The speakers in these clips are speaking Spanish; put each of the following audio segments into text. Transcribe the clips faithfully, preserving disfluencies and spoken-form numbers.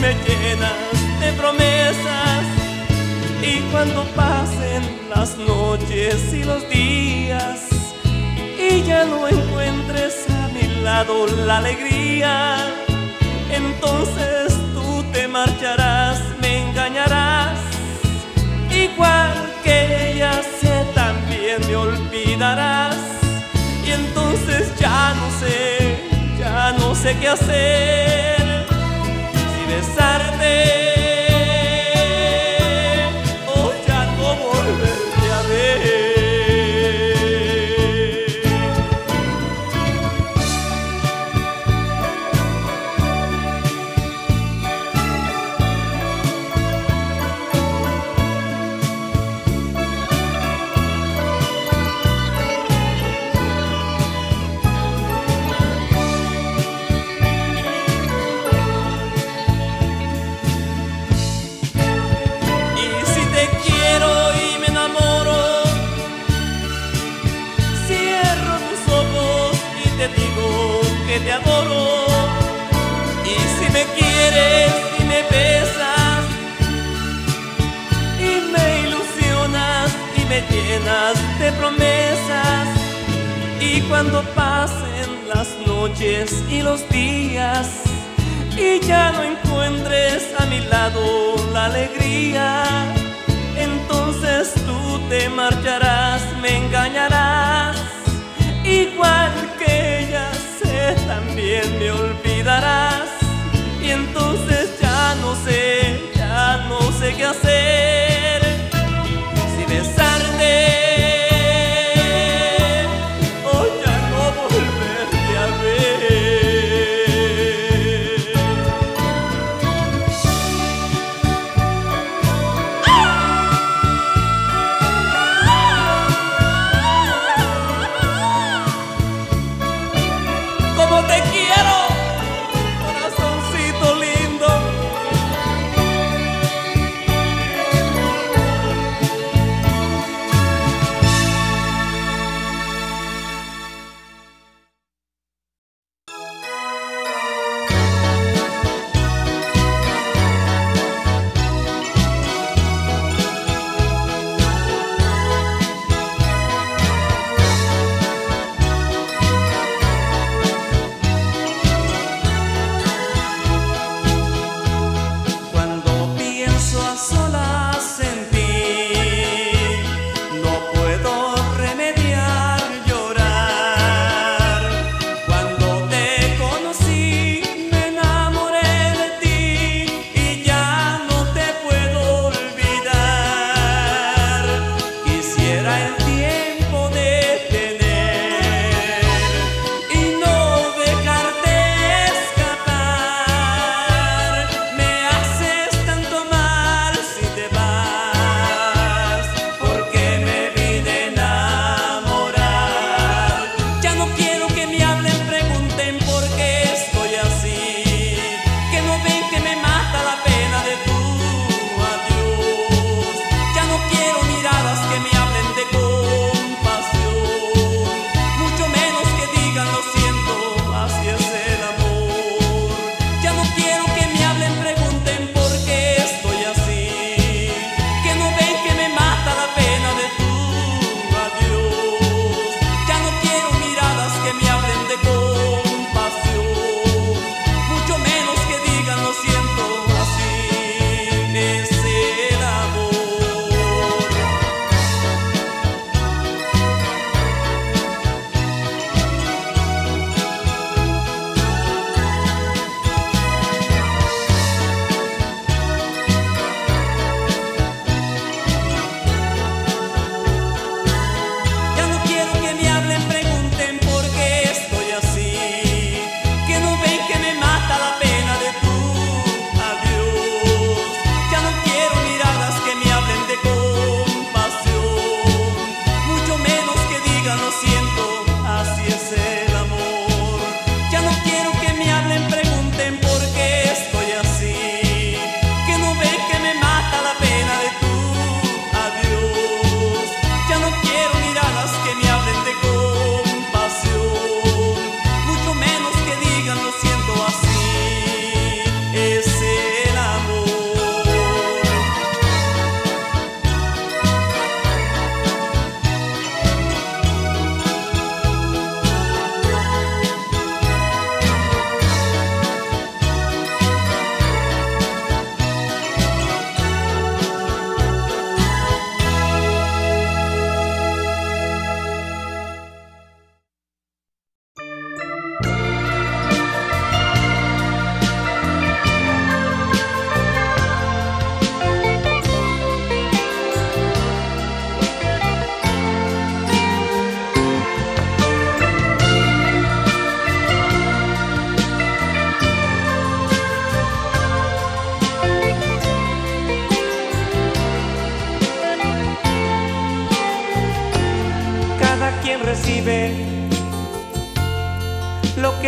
me llenas de promesas. Y cuando pasen las noches y los días y ya no encuentres a mi lado la alegría, entonces tú te marcharás, me engañarás, igual que ella sé, también me olvidarás. Y entonces ya no sé, ya no sé qué hacer, si besarte o ya no volverte a ver. Te adoro, y si me quieres y me besas y me ilusionas y me llenas de promesas, y cuando pasen las noches y los días y ya no encuentres a mi lado la alegría, entonces tú te marcharás, me engañarás, igual que ella también me olvidarás. Y entonces ya no sé, ya no sé qué hacer, si besarte o ya no volverte a ver. ¡Como te quiero, corazoncito lindo!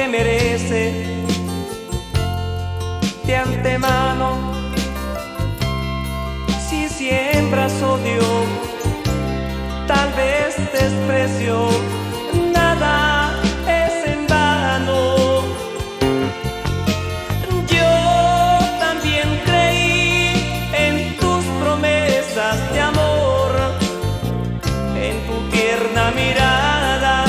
merece. De antemano, si siembras odio, tal vez desprecio, nada es en vano. Yo también creí en tus promesas de amor, en tu tierna mirada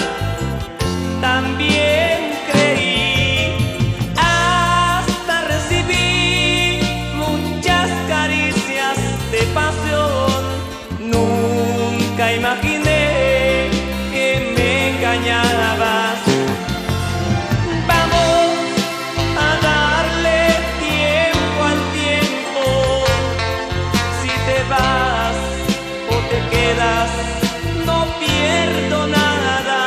también creí, hasta recibí muchas caricias de pasión. Nunca imaginé que me engañabas. Vamos a darle tiempo al tiempo. Si te vas o te quedas, no pierdo nada.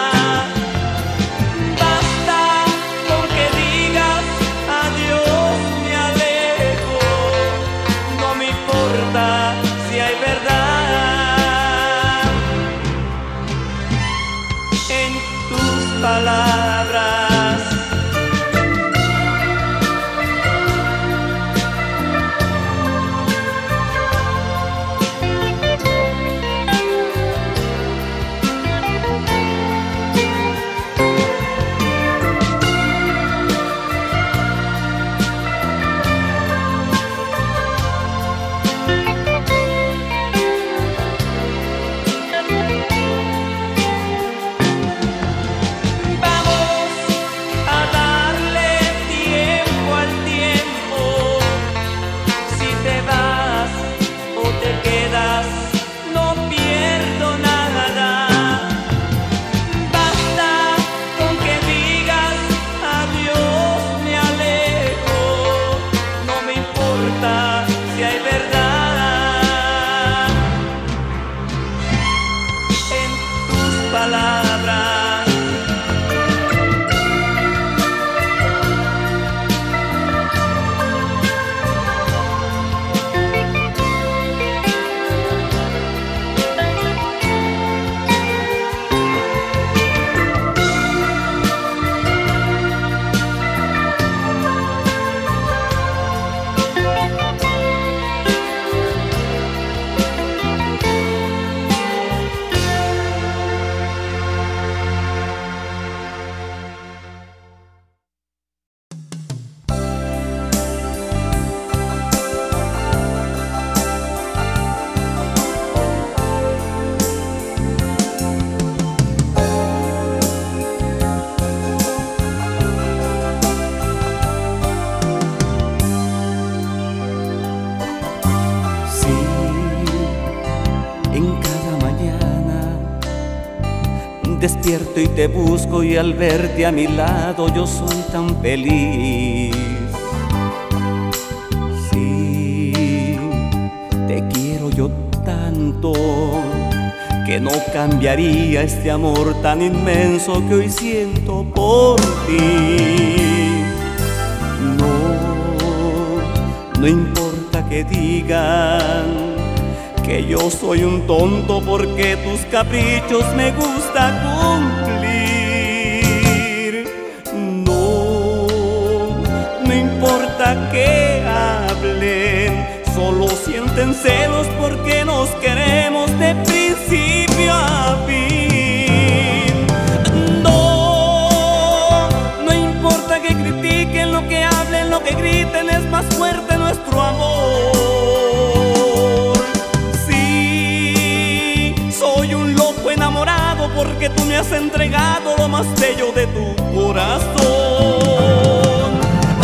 Basta con que digas adiós, me alejo. No me importa si hay verdad en tus palabras. Despierto y te busco y al verte a mi lado yo soy tan feliz. Sí, te quiero yo tanto que no cambiaría este amor tan inmenso que hoy siento por ti. No, no importa que digan que yo soy un tonto porque tus caprichos me gusta cumplir. No, no importa que hablen, solo sienten celos porque nos queremos de principio a fin. No, no importa que critiquen, lo que hablen, lo que griten, es más fuerte nuestro amor. Soy un loco enamorado porque tú me has entregado lo más bello de tu corazón.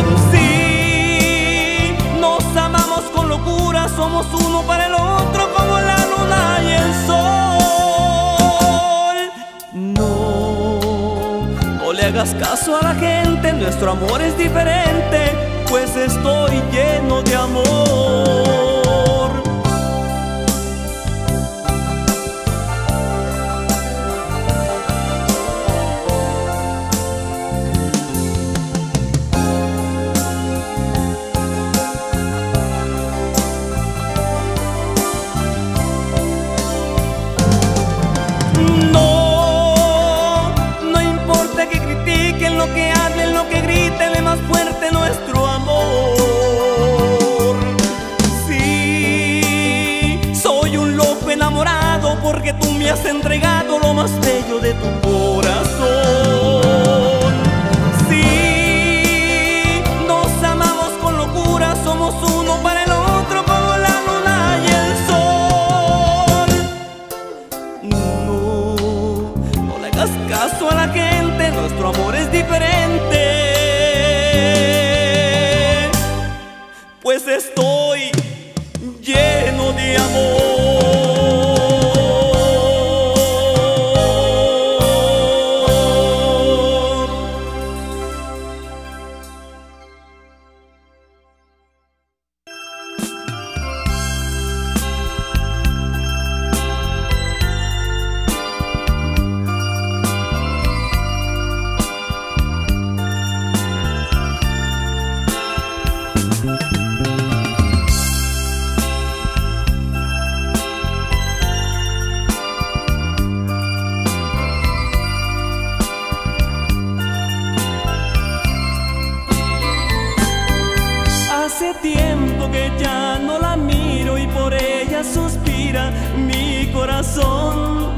Sí, nos amamos con locura, somos uno para el otro como la luna y el sol. No, no le hagas caso a la gente, nuestro amor es diferente, pues estoy lleno de amor. Lo que hablen, lo pues estoy lleno de amor. Hace tiempo que ya no la miro y por ella suspira mi corazón.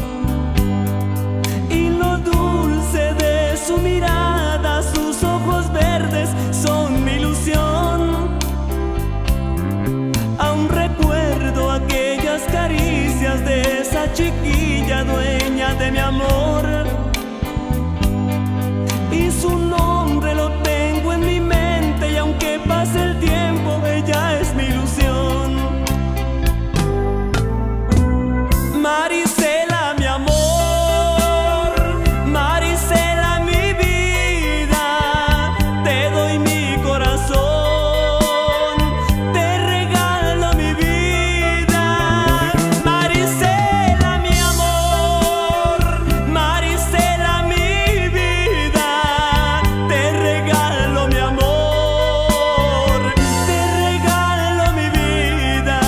Y lo dulce de su mirada, sus ojos verdes son mi ilusión. Aún recuerdo aquellas caricias de esa chiquilla dueña de mi amor. Y su nombre lo tengo en mi mente y aunque pase el tiempo, ella es mi ilusión. Marisela, mi amor, Marisela, mi vida, te doy mi corazón, te regalo mi vida. Marisela, mi amor, Marisela, mi vida, te regalo mi amor, te regalo mi vida.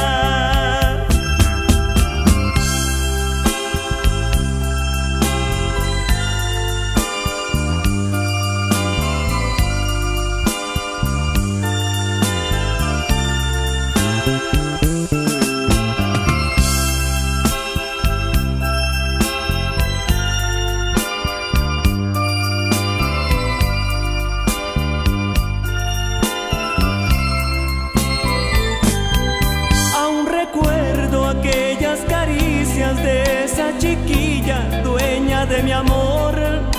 Aún recuerdo aquellas caricias de esa chiquilla dueña de mi amor.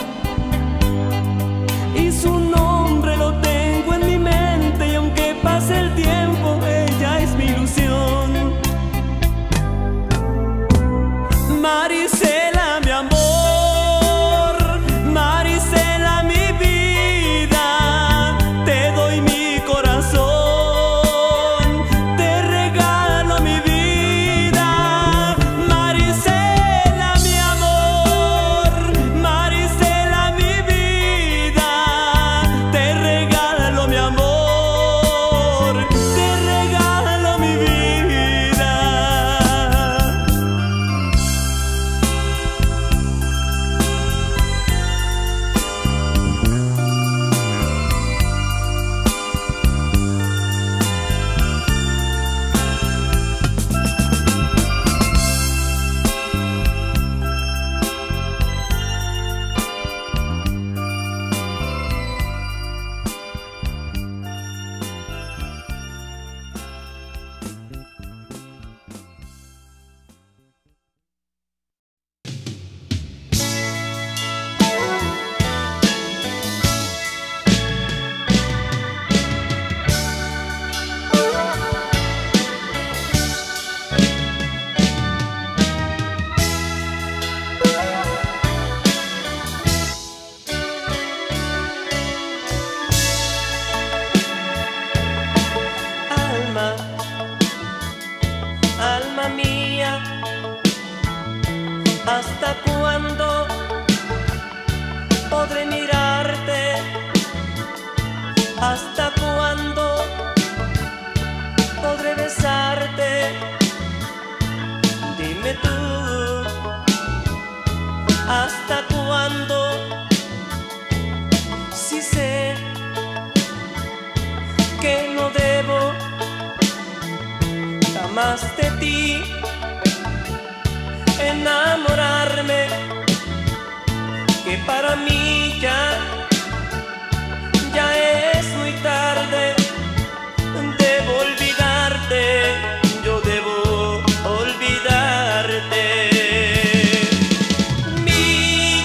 Y su nombre lo tengo en mi mente y aunque pase el tiempo, ella es mi ilusión. Marisela, mi amor, Marisela, mi vida, te doy mi corazón, te regalo mi vida. Marisela, mi amor, Marisela, mi vida, te regalo mi amor, te regalo mi vida. Alma, alma mía, ¿hasta cuándo podré mirarte? ¿Hasta cuándo podré besarte? Dime tú, ¿hasta cuándo? Si sé que no debo jamás de ti enamorarme, que para mí ya, ya es muy tarde. Debo olvidarte, yo debo olvidarte. Mi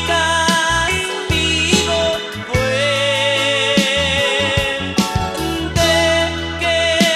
castigo fue de que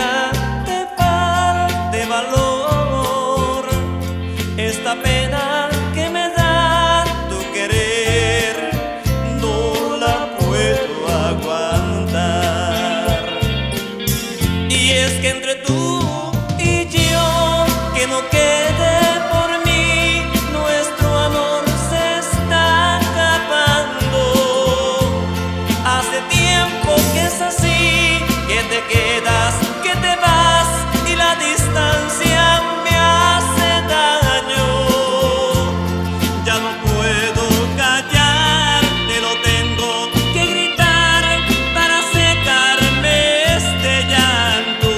pena te falte valor, esta pena que me da tu querer, no la puedo aguantar. Y es que entre tú y yo, que no quede por mí, nuestro amor se está acabando. Hace tiempo que es así, que te quedas, que te vas, y la distancia me hace daño. Ya no puedo callar, te lo tengo que gritar para secarme este llanto.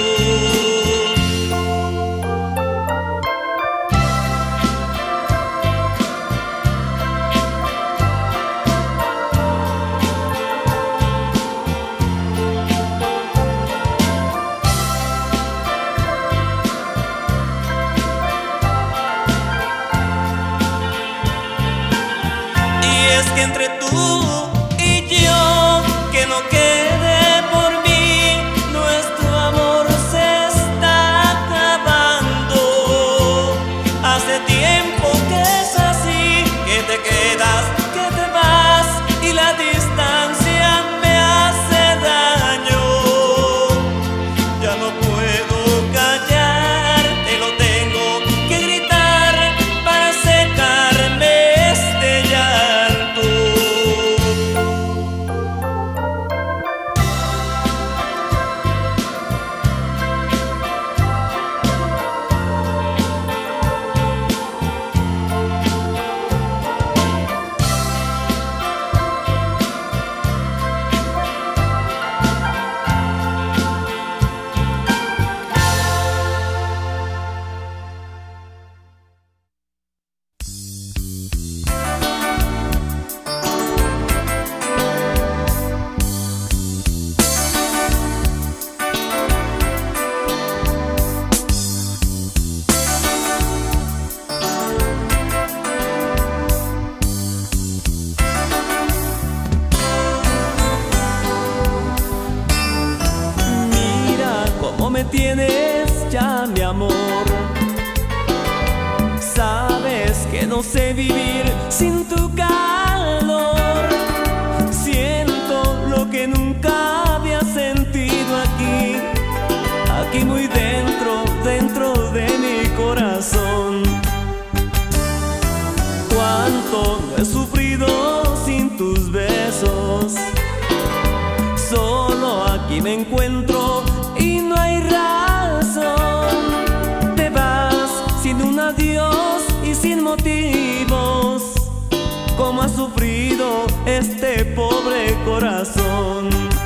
Es que entre tú y yo, que no quede por mí, nuestro amor se está acabando. Hace tiempo que es así, que te quedas, que te vas, y la distancia me hace daño. Ya no puedo callar, te lo tengo que gritar para secarme este llanto. Me tienes ya, mi amor. Sabes que no sé vivir sin tu calor. Siento lo que nunca había sentido aquí, aquí muy dentro, dentro de mi corazón. Cuánto no he sufrido sin tus besos. Solo aquí me encuentro y no hay razón. Te vas sin un adiós y sin motivos. Cómo ha sufrido este pobre corazón.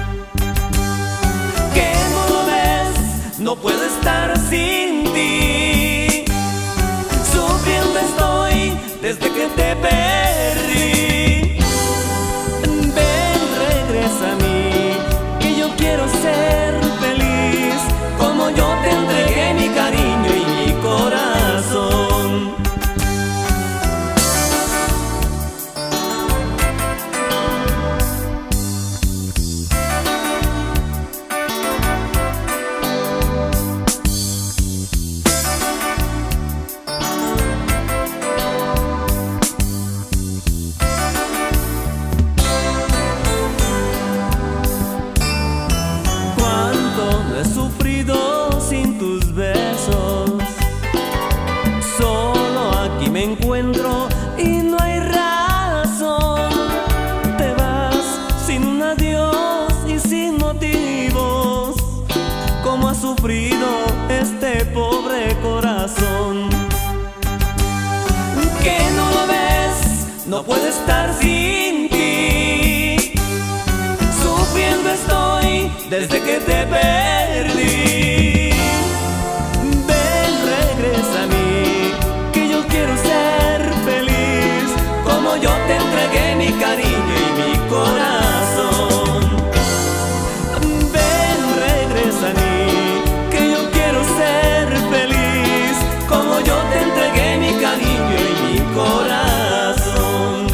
Que no lo ves, no puedo estar sin ti. Sufriendo estoy desde que te perdí. Ven, regresa a mí, que yo quiero ser feliz, como yo te entregué mi cariño y mi corazón. Encuentro y no hay razón. Te vas sin un adiós y sin motivos. Cómo ha sufrido este pobre corazón. Que no lo ves, no puedo estar sin ti. Sufriendo estoy desde que te perdí. Ven, regresa a mí, que yo quiero ser feliz, como yo te entregué mi cariño y mi corazón. Ven, regresa a mí, que yo quiero ser feliz, como yo te entregué mi cariño y mi corazón.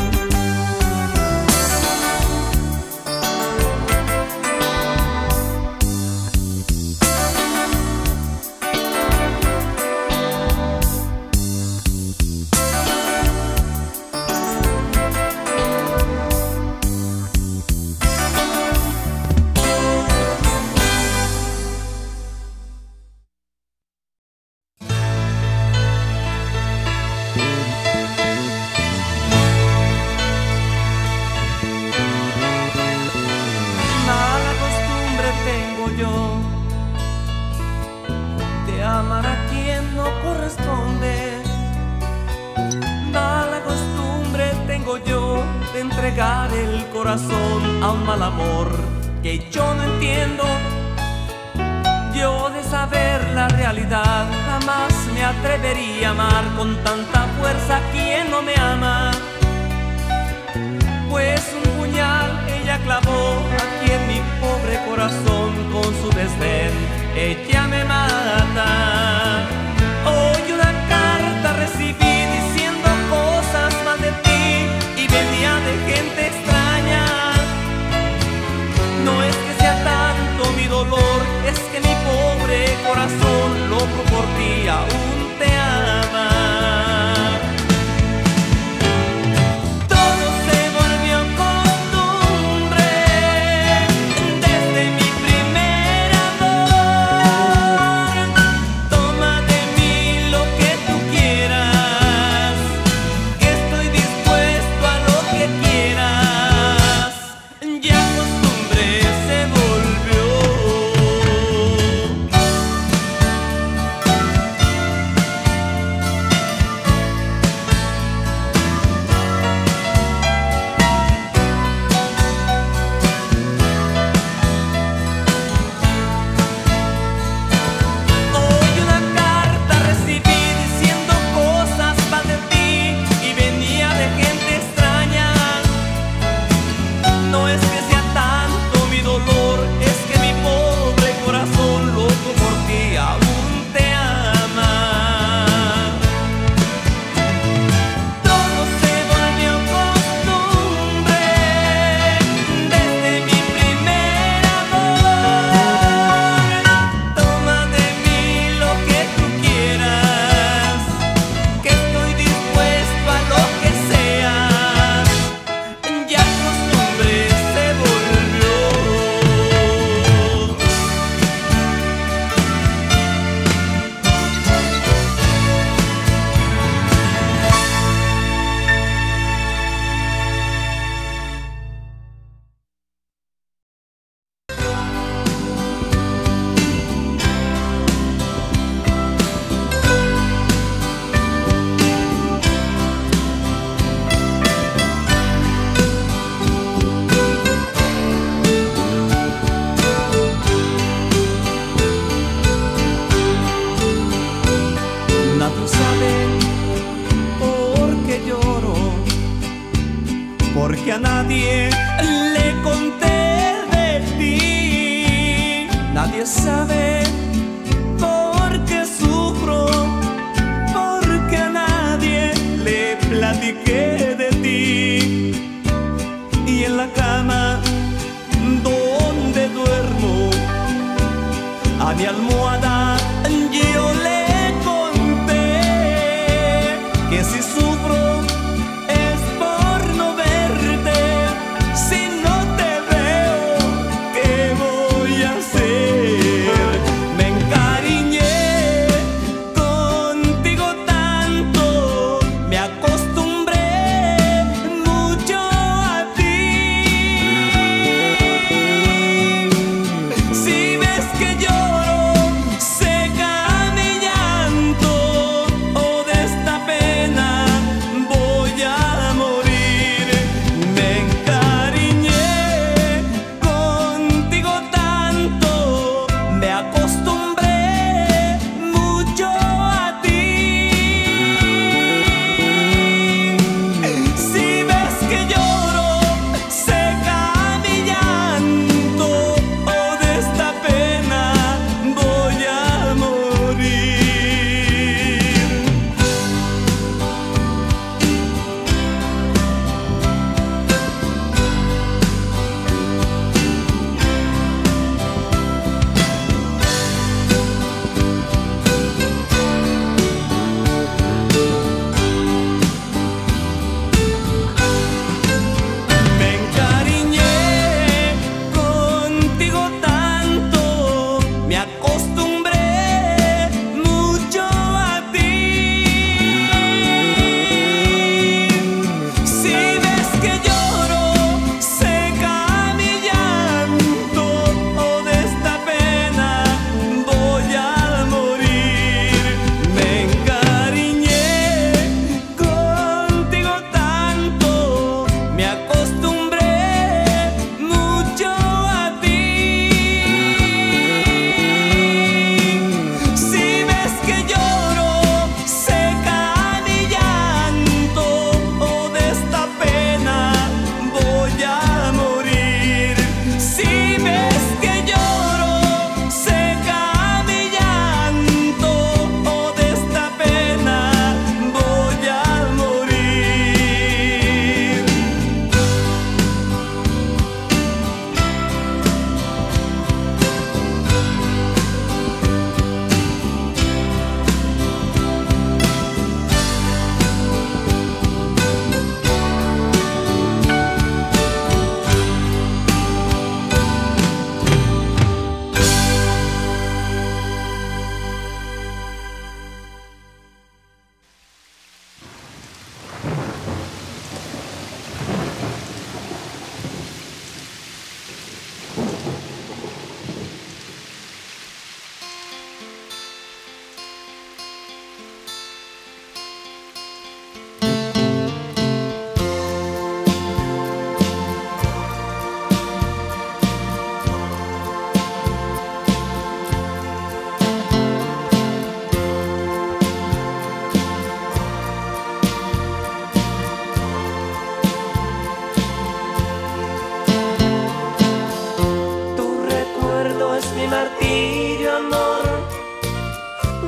corresponde. Mala costumbre tengo yo de entregar el corazón a un mal amor que yo no entiendo. Yo de saber la realidad jamás me atrevería a amar con tanta fuerza a quien no me ama. Pues un puñal ella clavó aquí en mi pobre corazón con su desdén, ella me mata. Hoy una carta recibí diciendo cosas mal de ti y venía de gente extraña. No es que sea tanto mi dolor, es que mi pobre corazón loco por ti aún te ama. Porque a nadie le conté de ti. Nadie sabe por qué sufro, porque a nadie le platiqué de ti. Y en la cama donde duermo, a mi almohada yo le conté que si sufro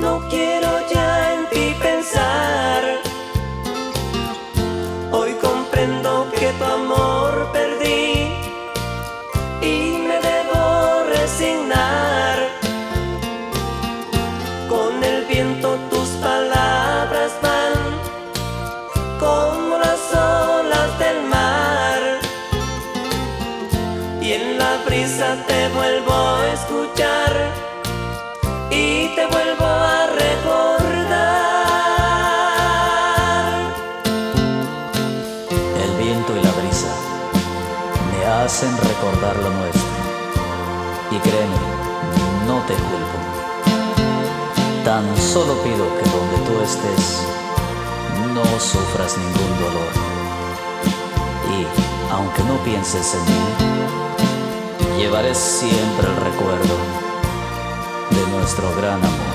no quiero ya en ti pensar. Hoy comprendo que tu amor perdí y me debo resignar. Con el viento tus palabras van como las olas del mar, y en la brisa te vuelvo a escuchar y te vuelvo a recordar. El viento y la brisa me hacen recordar lo nuestro, y créeme, no te culpo. Tan solo pido que donde tú estés no sufras ningún dolor, y aunque no pienses en mí, llevaré siempre el recuerdo de nuestro gran amor.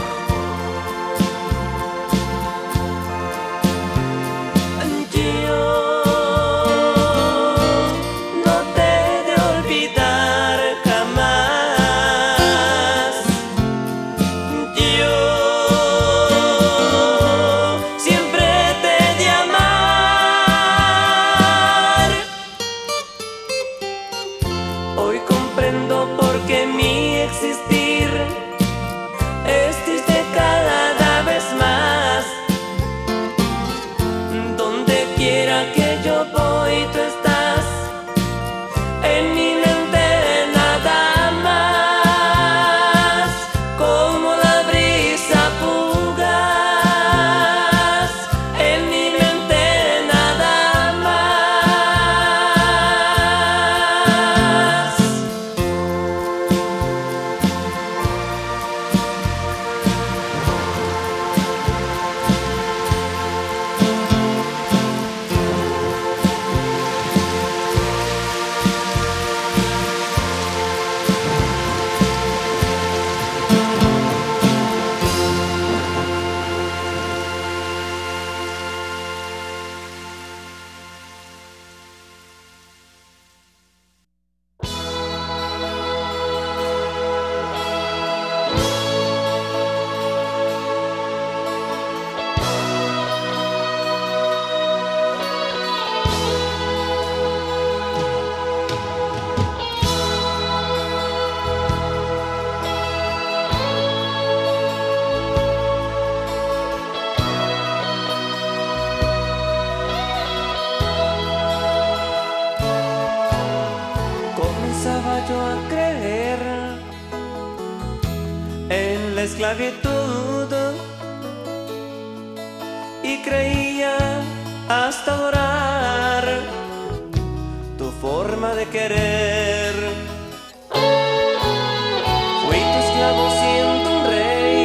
Hoy comprendo por qué mi existir es triste cada vez más. Donde quiera que yo voy, tú estás en mi mente nada más, como la brisa fugaz, en mi mente nada más. Comenzaba yo a creer en la esclavitud y creía hasta adorar tu forma de querer. Fui tu esclavo siendo un rey,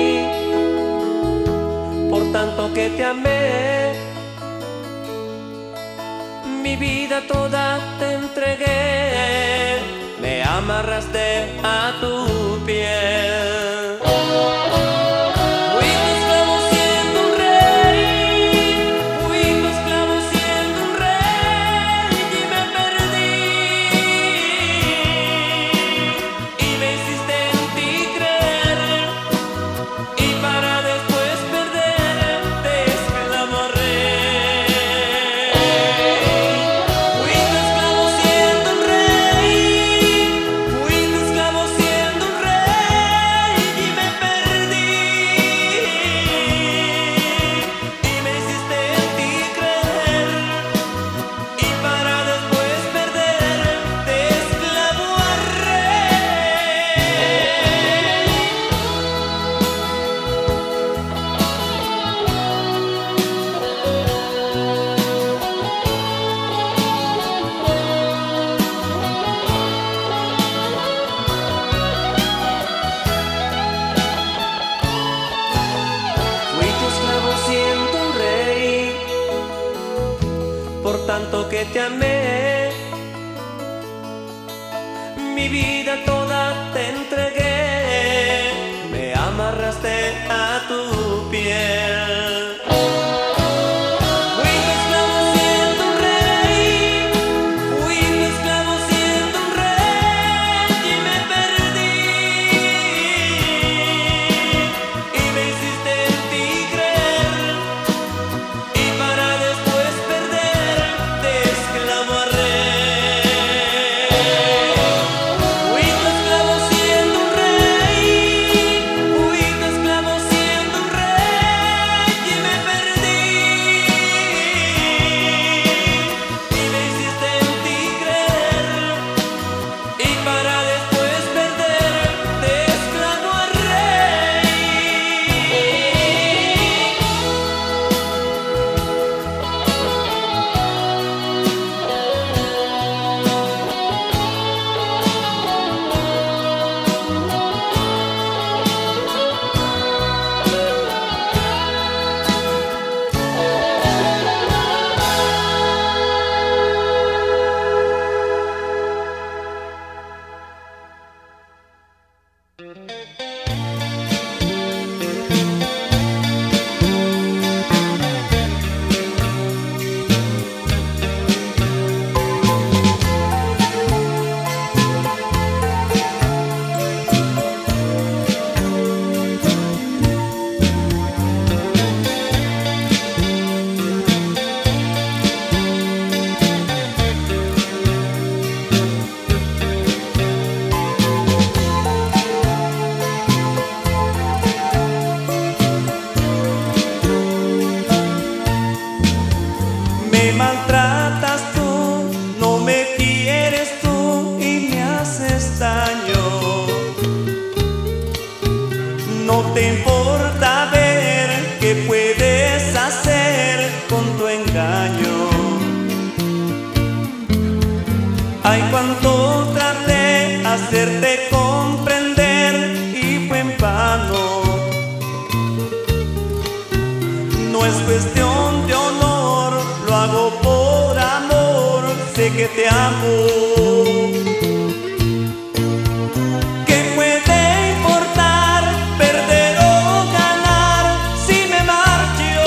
por tanto que te amé, mi vida toda te entregué, me amarraste a tu piel. Fui tu esclavo siendo un rey, fui tu esclavo siendo un rey, y me perdí, y me hiciste en ti creer, y para después perderte esclavo a rey. Por tanto que te amé, mi vida toda te entregué, me amarraste a tu piel. Fui tu esclavo siendo un rey, fui tu esclavo siendo un rey, y me perdí, y me hiciste es cuestión de honor, lo hago por amor, sé que te amo. ¿Qué puede importar perder o ganar si me marcho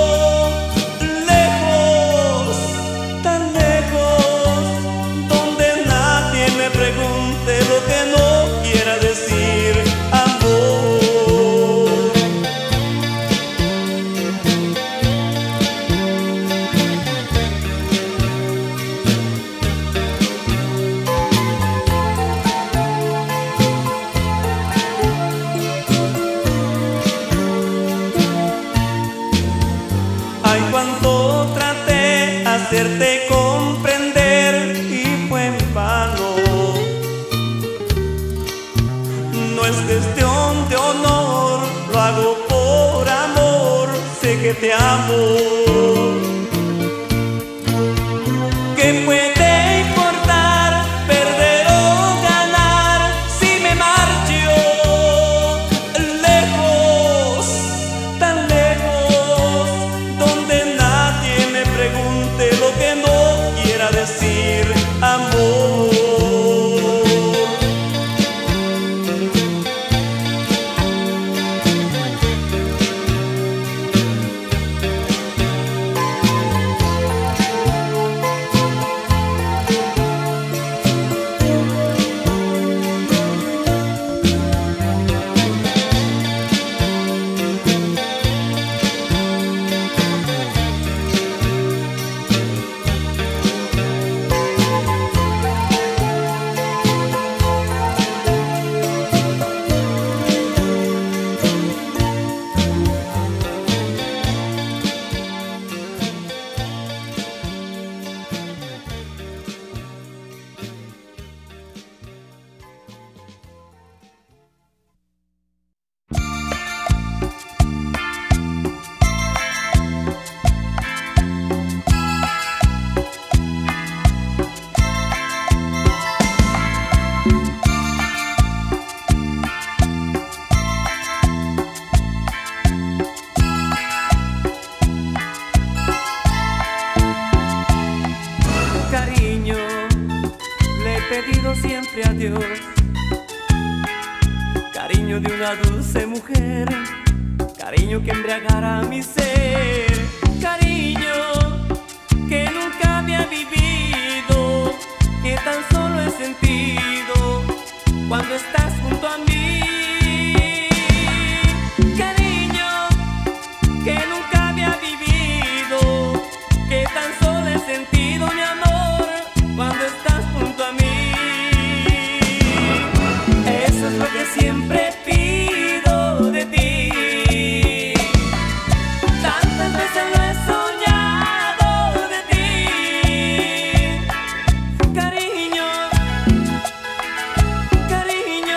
lejos, tan lejos, donde nadie me pregunte lo que no quiera decir amor? Ay, cuánto traté hacerte comprender y fue en vano. No es cuestión de honor, lo hago por amor, sé que te amo. ¿Qué puede importar perder o ganar si me marcho lejos, tan lejos, donde nadie me pregunte lo que no quiera decir amor? Cariño, le he pedido siempre a Dios, cariño de una dulce mujer, cariño que embriagara mi ser, cariño que nunca había vivido, que tan solo he sentido cuando estás junto a mí. Cariño que nunca había vivido, que tan solo he sentido, mi amor, cuando estás junto a mí. Eso es lo que siempre pido de ti. Tantas veces lo he soñado de ti. Cariño, cariño,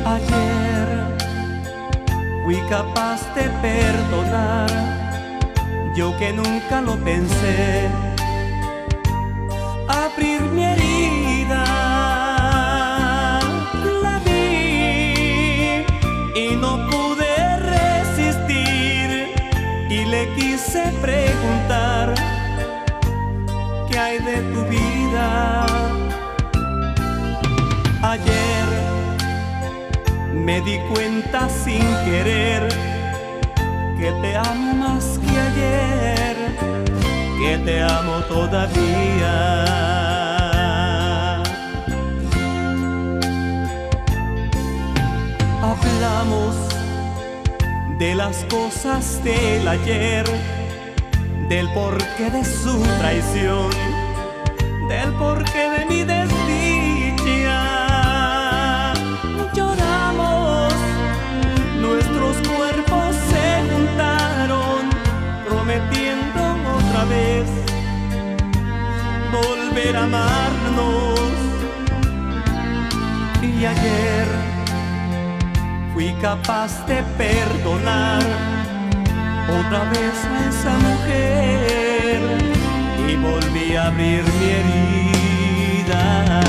Ayer fui capaz de perdonar, yo que nunca lo pensé, abrir mi herida. La vi y no pude resistir y le quise preguntar: ¿qué hay de tu vida? Ayer me di cuenta sin querer que te amo más que ayer, que te amo todavía. Hablamos de las cosas del ayer, del porqué de su traición, del porqué de mi desdicha. Lloramos, nuestros cuerpos se juntaron, prometiendo otra vez volver a amarnos. Y ayer fui capaz de perdonar otra vez a esa mujer y volví a abrir mi herida.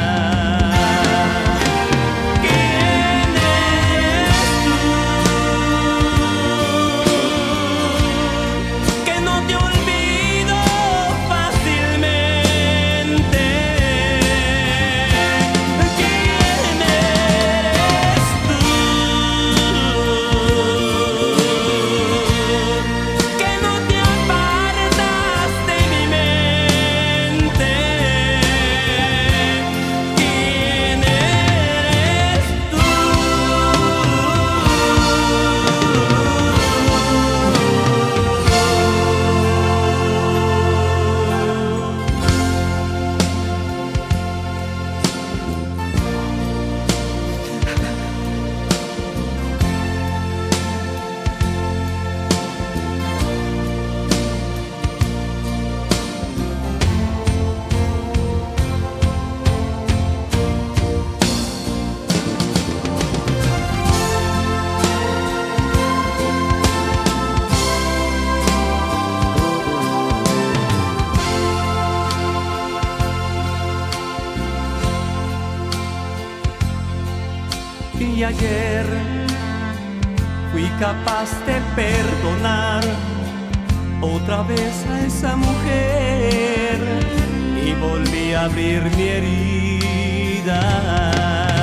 Y ayer fui capaz de perdonar otra vez a esa mujer y volví a abrir mi herida.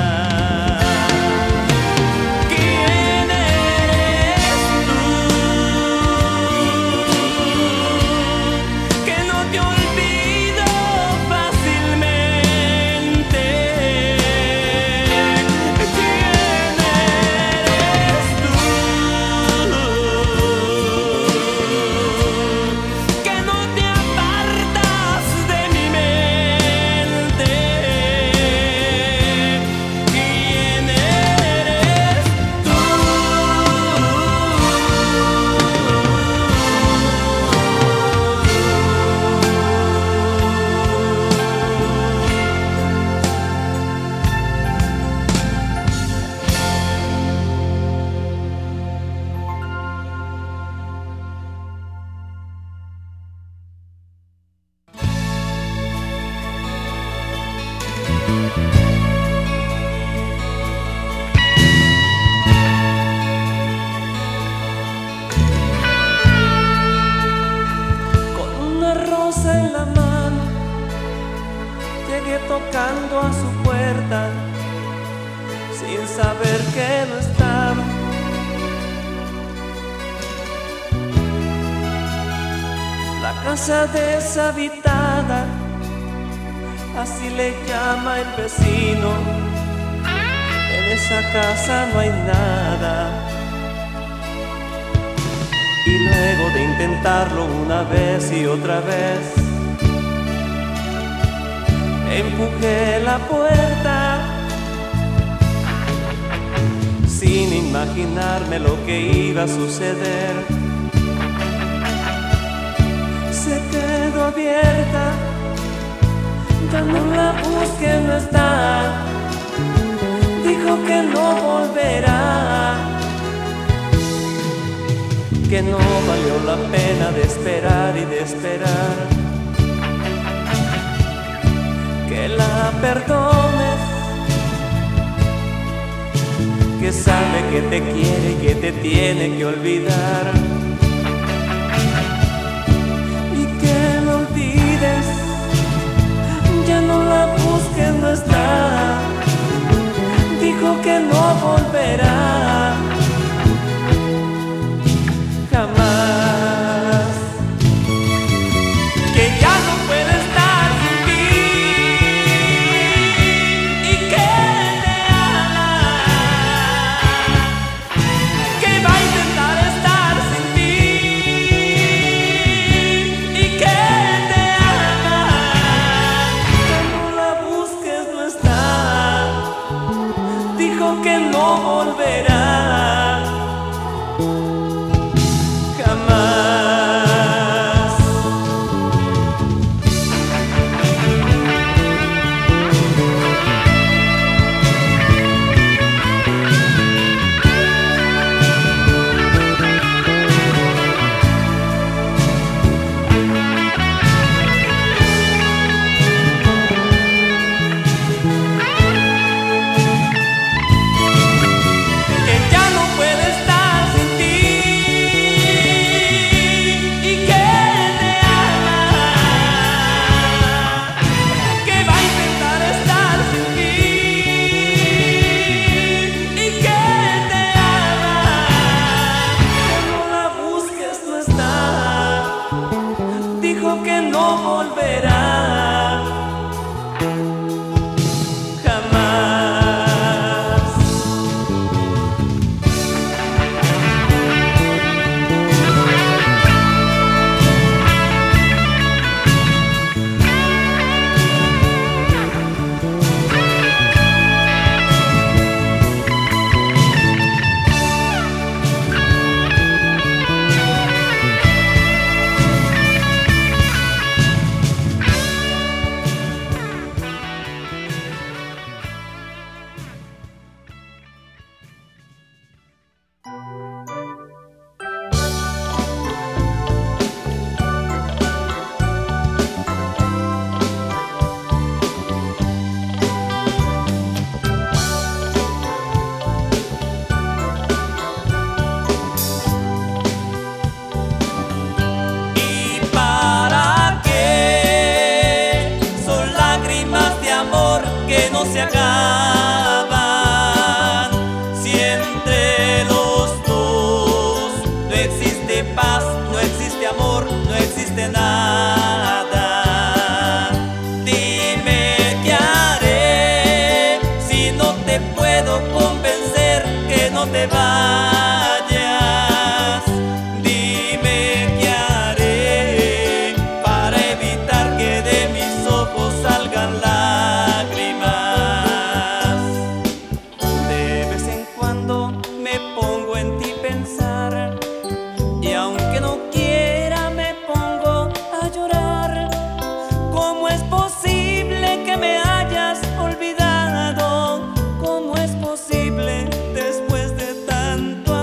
En la mano llegué tocando a su puerta sin saber que no estaba. La casa deshabitada, así le llama el vecino. En esa casa no hay nada. Y luego de intentarlo una vez y otra vez, empujé la puerta sin imaginarme lo que iba a suceder. Se quedó abierta, ya no la busqué, no está. Dijo que no que no valió la pena de esperar y de esperar. Que la perdones, que sabe que te quiere y que te tiene que olvidar. Y que lo olvides, ya no la busques, no está. Dijo que no volverá jamás. Que ya no puede estar sin ti y que te ama. Que va a intentar estar sin ti y que te ama. Que no la busques, no está. Dijo que no volverá jamás. Dijo que no volverá jamás. Que no se acaban, si entre los dos no existe paz, no existe amor, no existe nada. Dime qué haré si no te puedo convencer que no te vayas. Dime qué haré para evitar que de mis ojos salgan lágrimas. Y aunque no quiera me pongo a llorar. ¿Cómo es posible que me hayas olvidado? ¿Cómo es posible después de tanto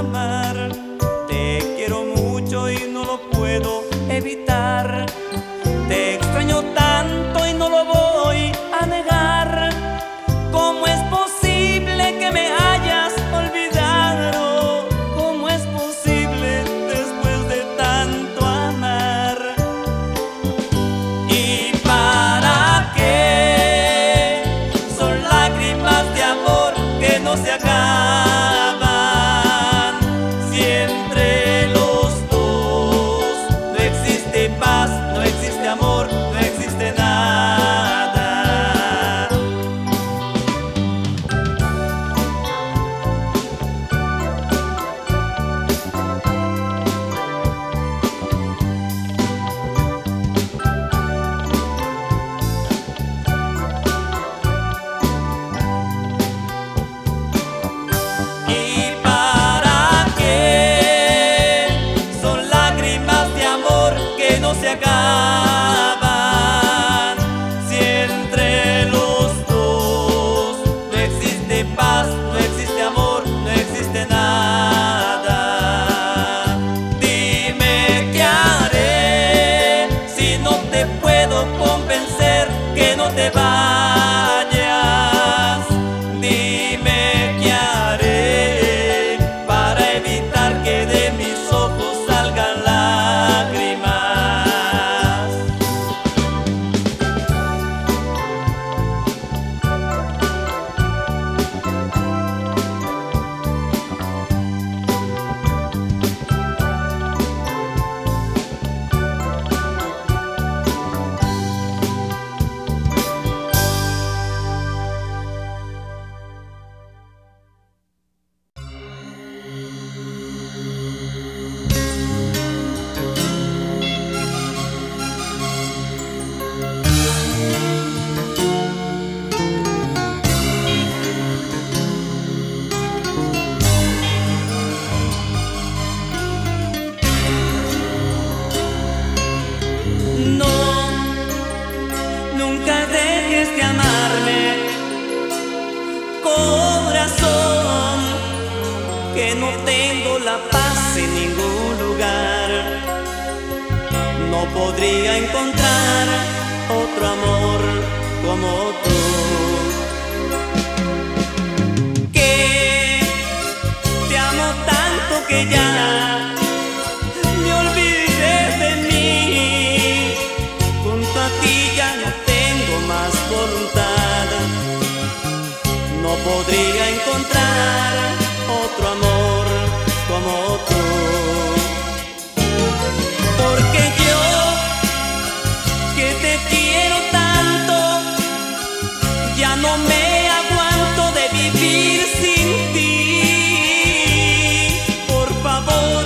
que no tengo la paz en ningún lugar. No podría encontrar otro amor como tú, que te amo tanto que ya me olvidé de mí. Junto a ti ya no tengo más voluntad. No podría encontrar otro amor como tú, porque yo que te quiero tanto ya no me aguanto de vivir sin ti. Por favor,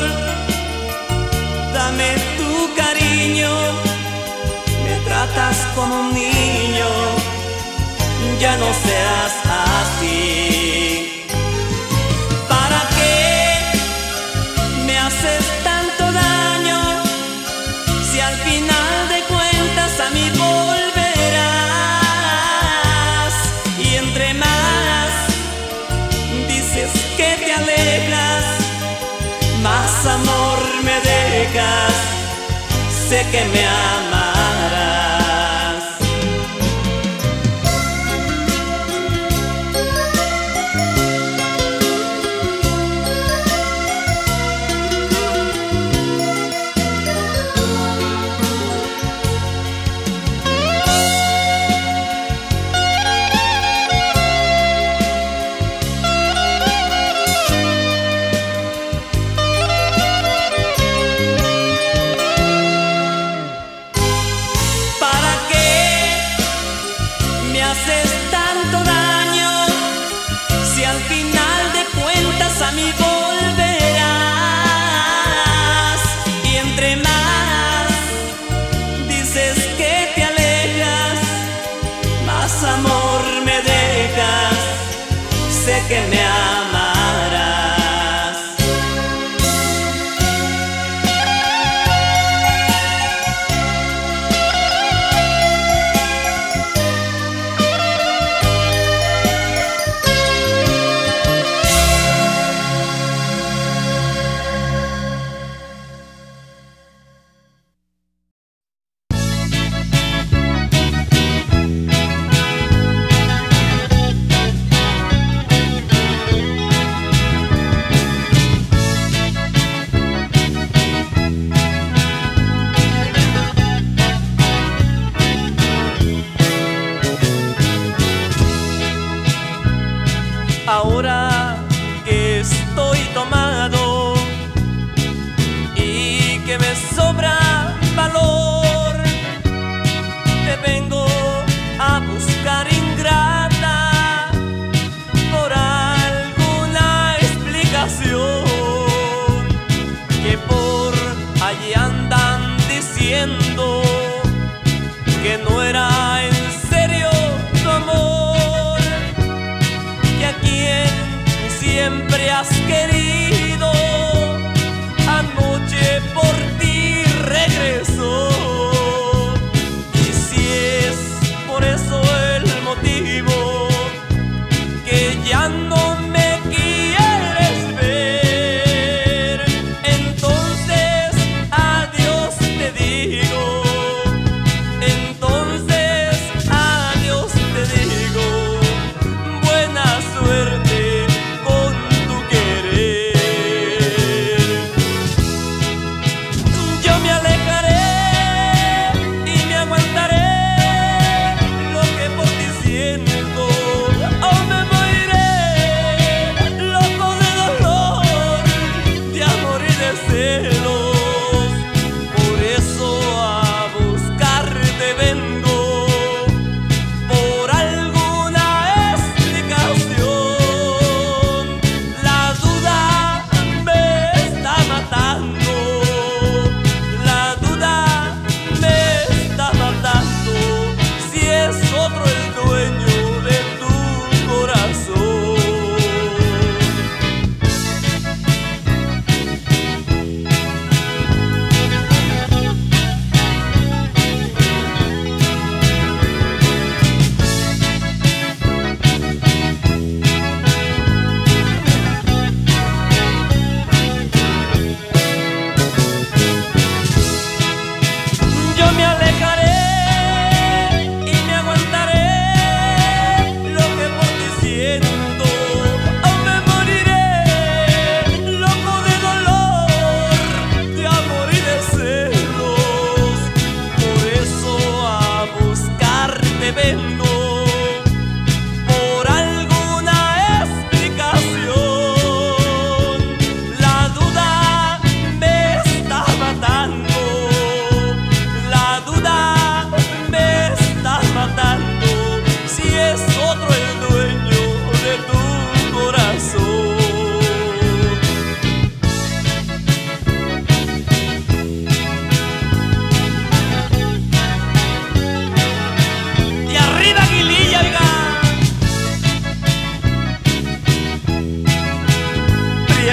dame tu cariño, me tratas como un niño, ya no seas así. ¿Para qué me haces tanto daño si al final de cuentas a mí volverás? Y entre más dices que te alejas, más amor me dejas, sé que me amarás.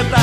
Julieta.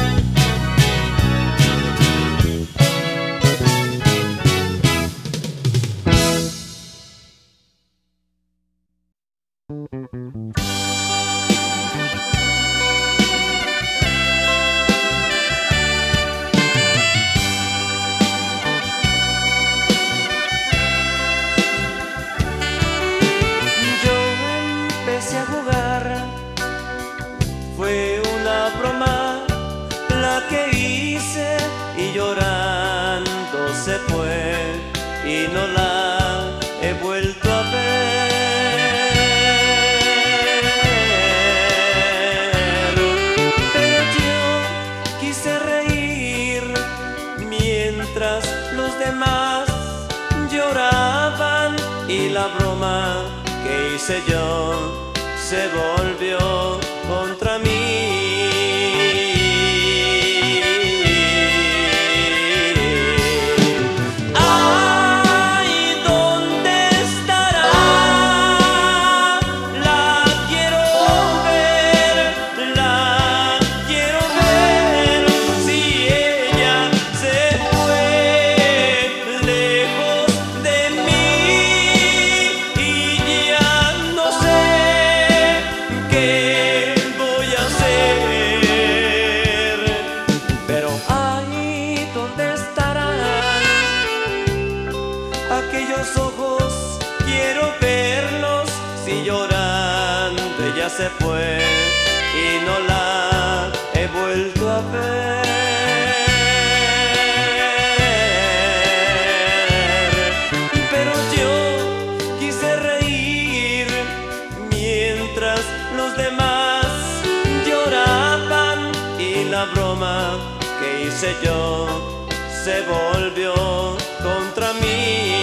Se fue y no la he vuelto a ver. Pero yo quise reír mientras los demás lloraban y la broma que hice yo se volvió contra mí. Se fue y no la he vuelto a ver. Pero yo quise reír mientras los demás lloraban y la broma que hice yo se volvió contra mí.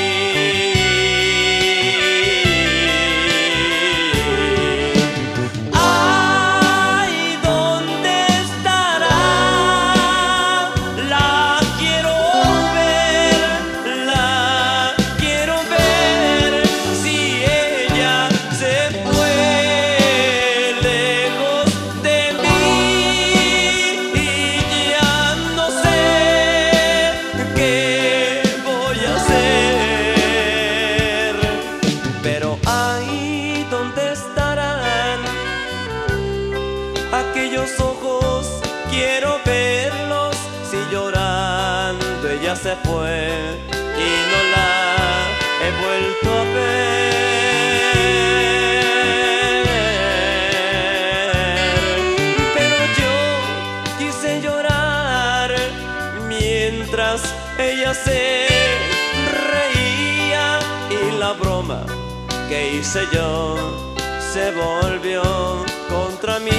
Se fue y no la he vuelto a ver. Pero yo quise llorar mientras ella se reía y la broma que hice yo se volvió contra mí.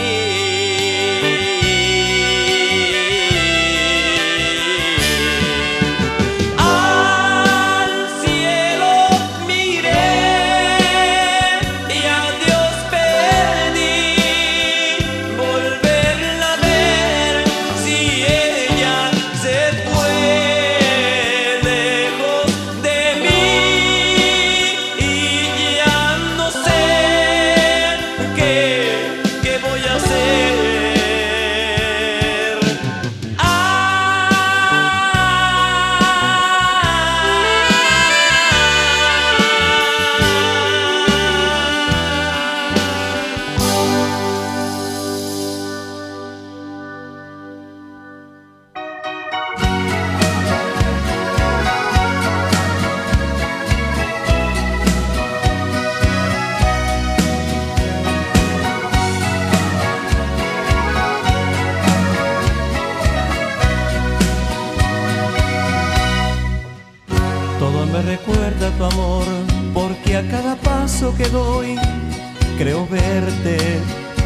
Recuerda tu amor, porque a cada paso que doy creo verte.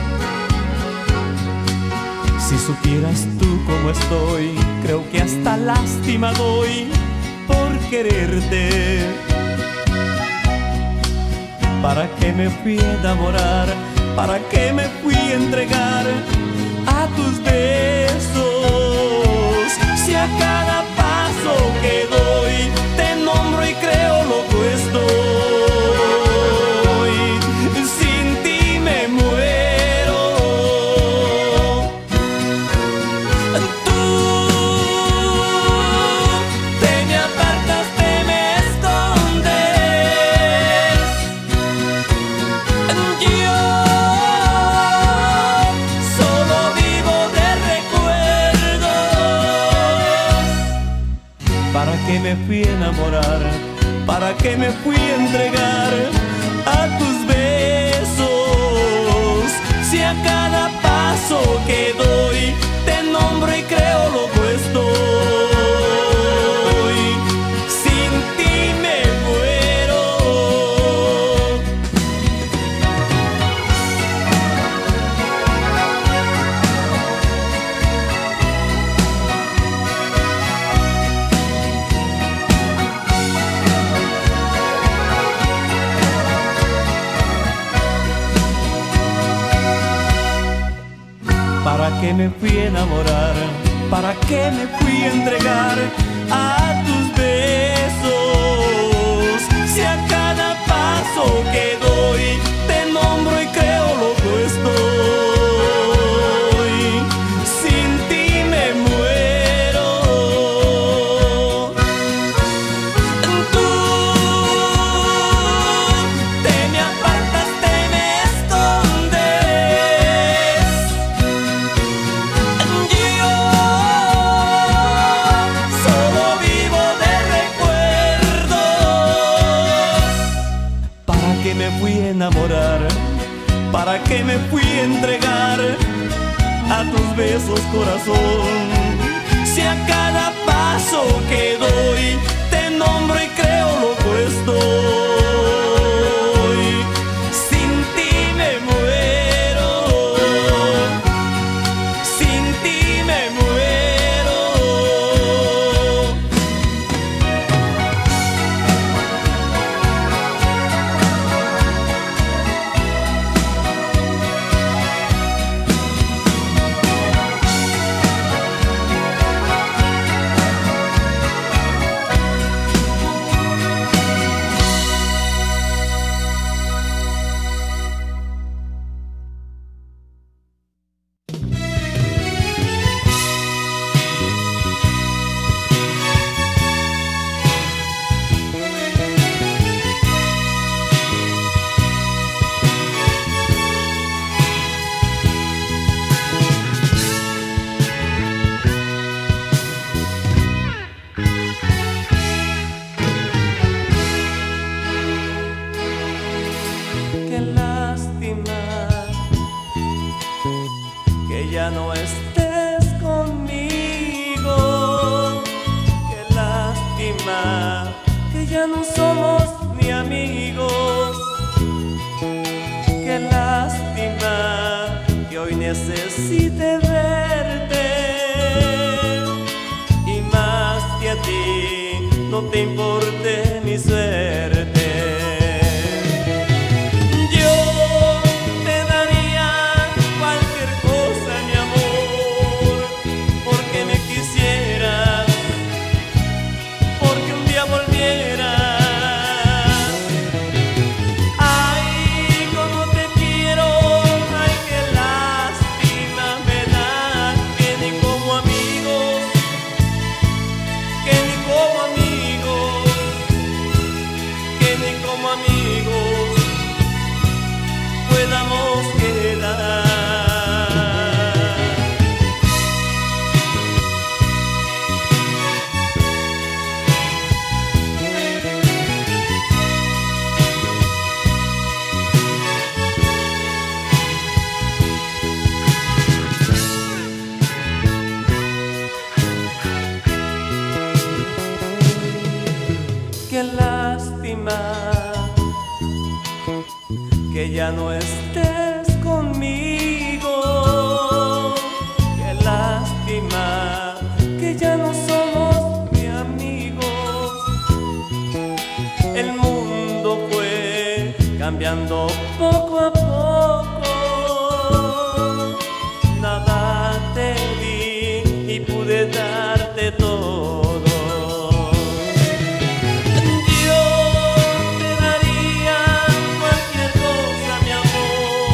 Si supieras tú cómo estoy, creo que hasta lástima doy por quererte. ¿Para qué me fui a enamorar? ¿Para qué me fui a entregar a tus besos? Si a cada paso que doy te nombro y creo loco estoy. Sin ti me muero. qué me fui a enamorar? ¿Para qué me fui a entregar a tus besos? Si a cada paso que doy te nombro y creo loco estoy. Sin ti me muero. ¿Para qué me fui a enamorar? ¿Para qué me fui a entregar a tus besos? Si a cada paso que doy te nombro y creo loco estoy. Sin ti me muero. Tú te me apartas, te me escondes. Yo solo vivo de recuerdos. ¿Para qué me fui a enamorar? ¿Para qué me fui a entregar a tus besos, corazón? Si a cada paso que doy te nombro y creo loco estoy. Sin ti me muero. Sin ti me muero. Qué lástima que ya no estés conmigo. Qué lástima que ya no somos ni amigos. Qué lástima que hoy necesite verte y más que a ti no te importe mi suerte. Yo te daría cualquier cosa, mi amor, porque me quisieras, porque un día volvieras. Ay, cómo te quiero, ay, qué lástima me da que ni como amigos, que ni como amigos, que ni como amigos podamos quedar. Qué lástima que ya no estés conmigo. Qué lástima que ya no somos ni amigos. El mundo fue cambiando poco a poco. Nada te di y pude darte todo. Yo te daría cualquier cosa, mi amor,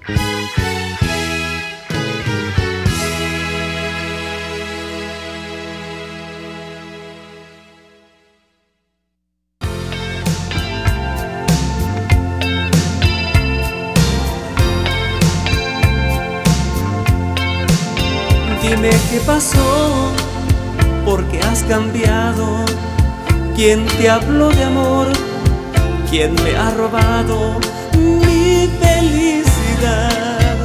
Dime qué pasó, por qué has cambiado, quién te habló de amor, quién me ha robado mi felicidad.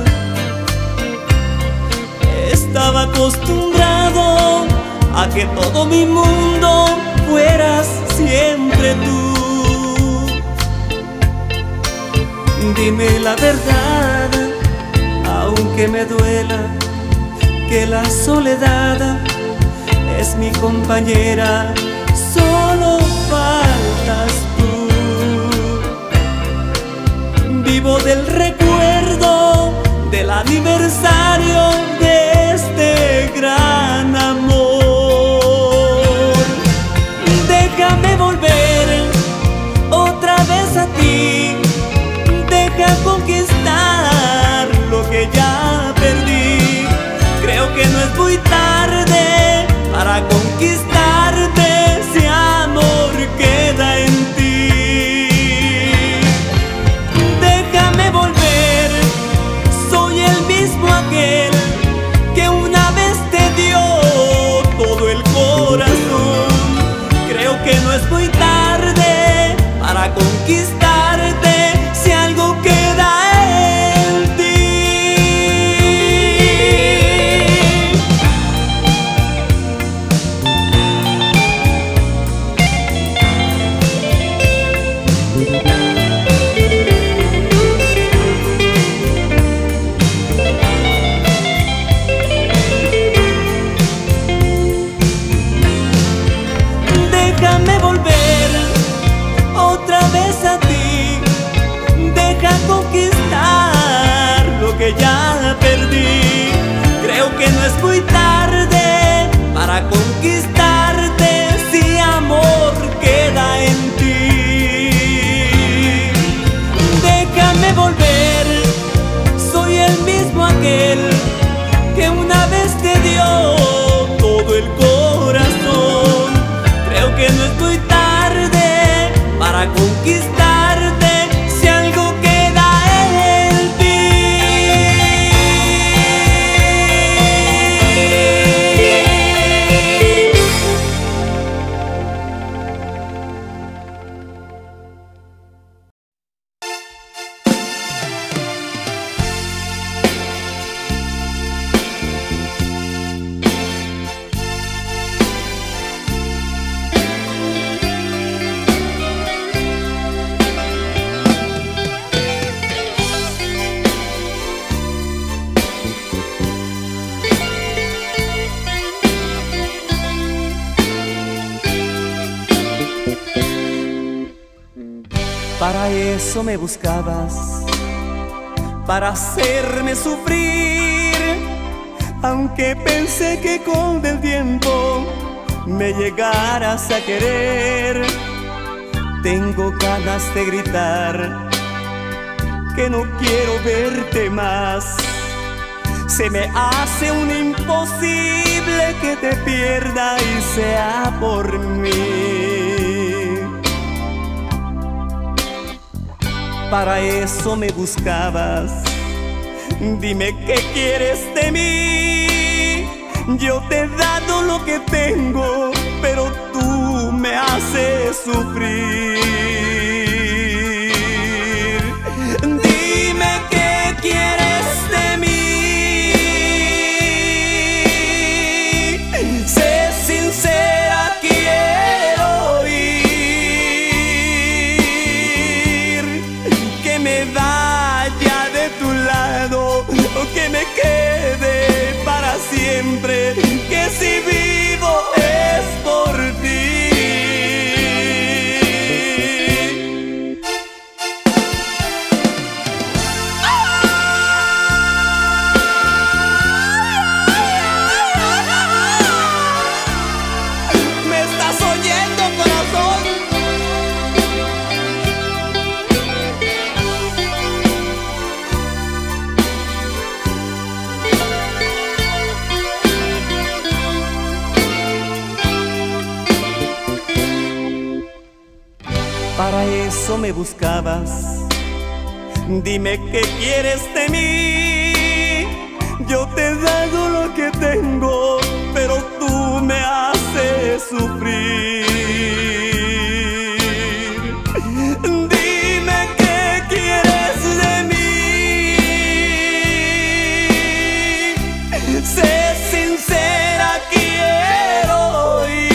Estaba acostumbrado a que todo mi mundo fueras siempre tú. Dime la verdad, aunque me duela, que la soledad es mi compañera, solo faltas tú. Vivo del recuerdo del aniversario de este gran amor. Déjame volver otra vez a ti, deja conquistar lo que ya perdí. Creo que no es muy tarde para conquistarte si amor queda en ti. Déjame volver, soy el mismo aquel que una vez te dio todo el corazón. Creo que no es muy tarde para conquistarte si algo queda en ti. Déjame volver otra vez a ti, deja conquistar lo que ya perdí. Creo que no es muy tarde para conquistarte si amor queda en ti. Déjame volver, soy el mismo aquel que una vez te dio todo el corazón. Creo que no es muy tarde para conquistarte si algo queda en ti. Para eso me buscabas, para hacerme sufrir, aunque pensé que con el tiempo me llegaras a querer. Tengo ganas de gritar que no quiero verte más. Se me hace un imposible que te pierda y sea por mí. Para eso me buscabas, dime qué quieres de mí. Yo te he dado lo que tengo, pero tú me haces sufrir. Dime qué quieres de mí. Sé sincera, quiero oír que me vaya de tu lado o que me quede para siempre, que si vivo es por ti. ¡Ah! eso me buscabas. Dime qué quieres de mí. Yo te he dado lo que tengo, pero tú me haces sufrir. Dime qué quieres de mí. Sé sincera, quiero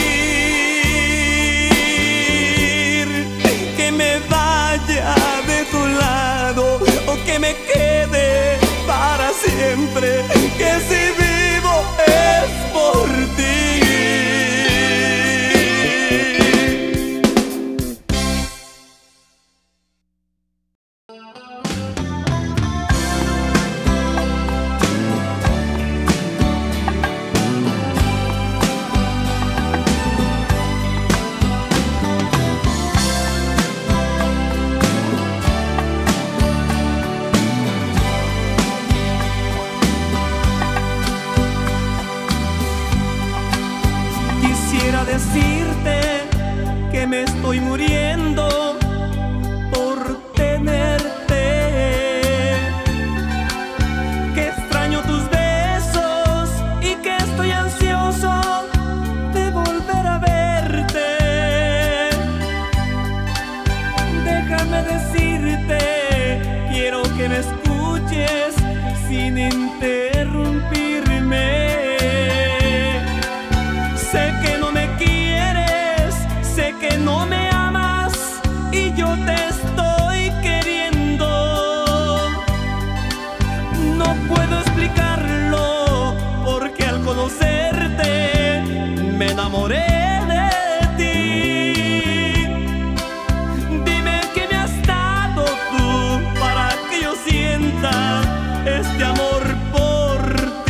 oír que me vaya de tu lado o que me quede para siempre, que si vivo es por ti. Decirte que me estoy muriendo por tenerte, que extraño tus besos y que estoy ansioso de volver a verte. Déjame decirte, quiero que me escuches sin interrumpirme. Sé que no me quieres, sé que no me amas y yo te estoy queriendo. No puedo explicarlo porque al conocerte me enamoré de ti. Dime qué me has dado tú para que yo sienta este amor por ti.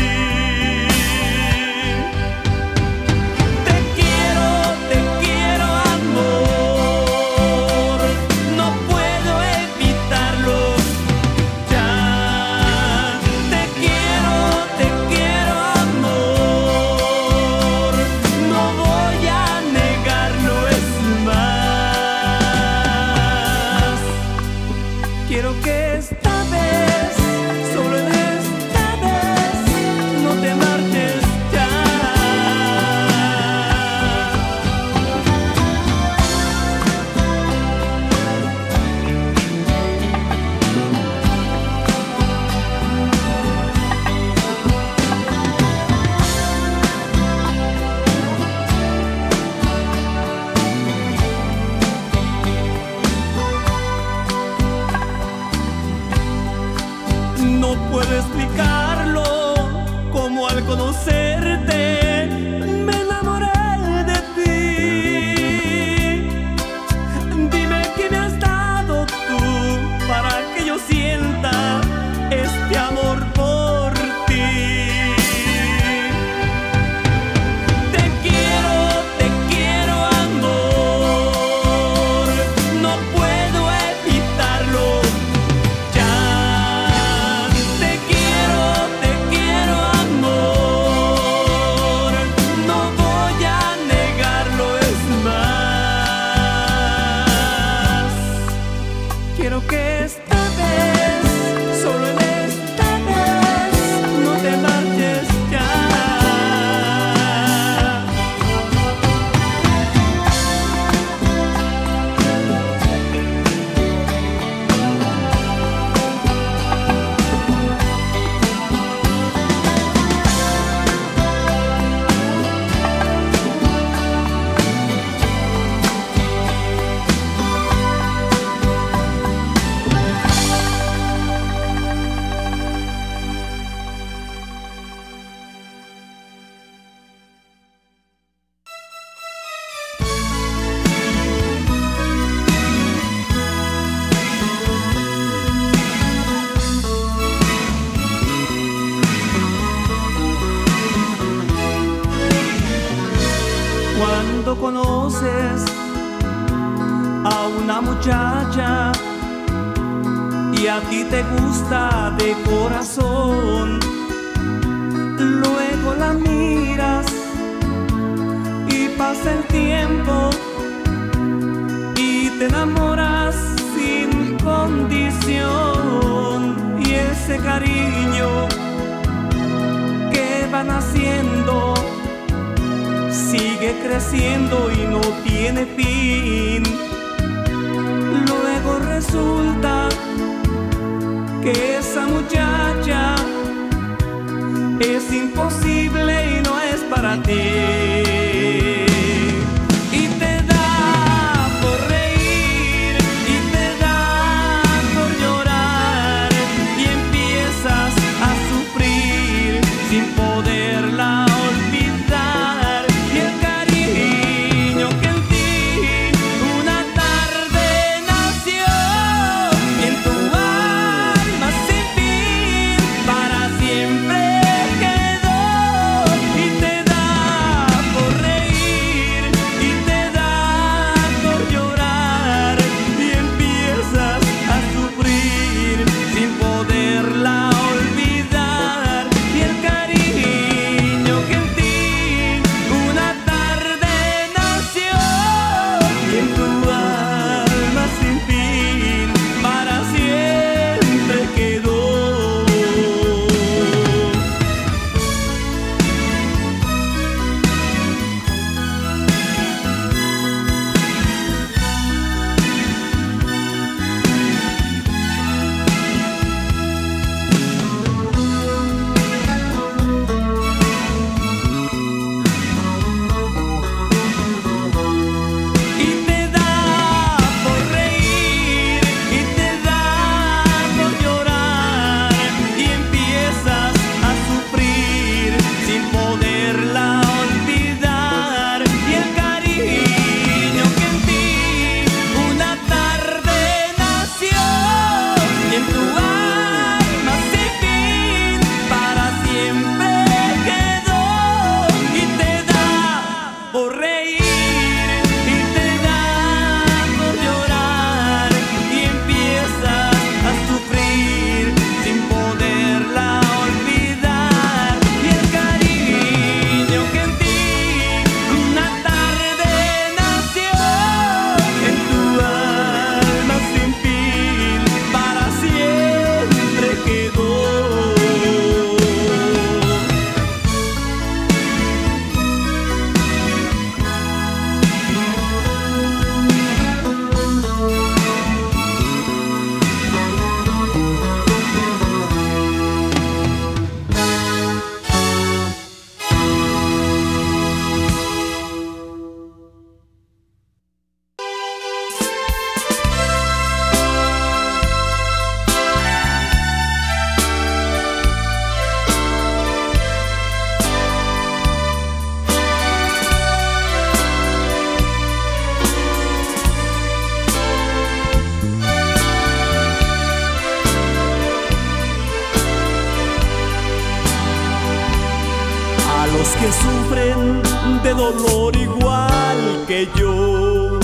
Quiero que esta vez, solo en esta vez, no te marches ya. No puedo explicarlo, como al conocerte me enamoré de ti. Dime qué me has dado tú para que yo sienta este amor por ti. Te quiero, te quiero, amor, no puedo evitarlo. Quiero que esta vez, solo en esta vez, no te marches ya. Cuando conoces a una muchacha y a ti te gusta de corazón, luego la miras y pasa el tiempo y te enamoras cariño que van haciendo sigue creciendo y no tiene fin. Luego resulta que esa muchacha es imposible y no es para ti. Que sufren de dolor igual que yo,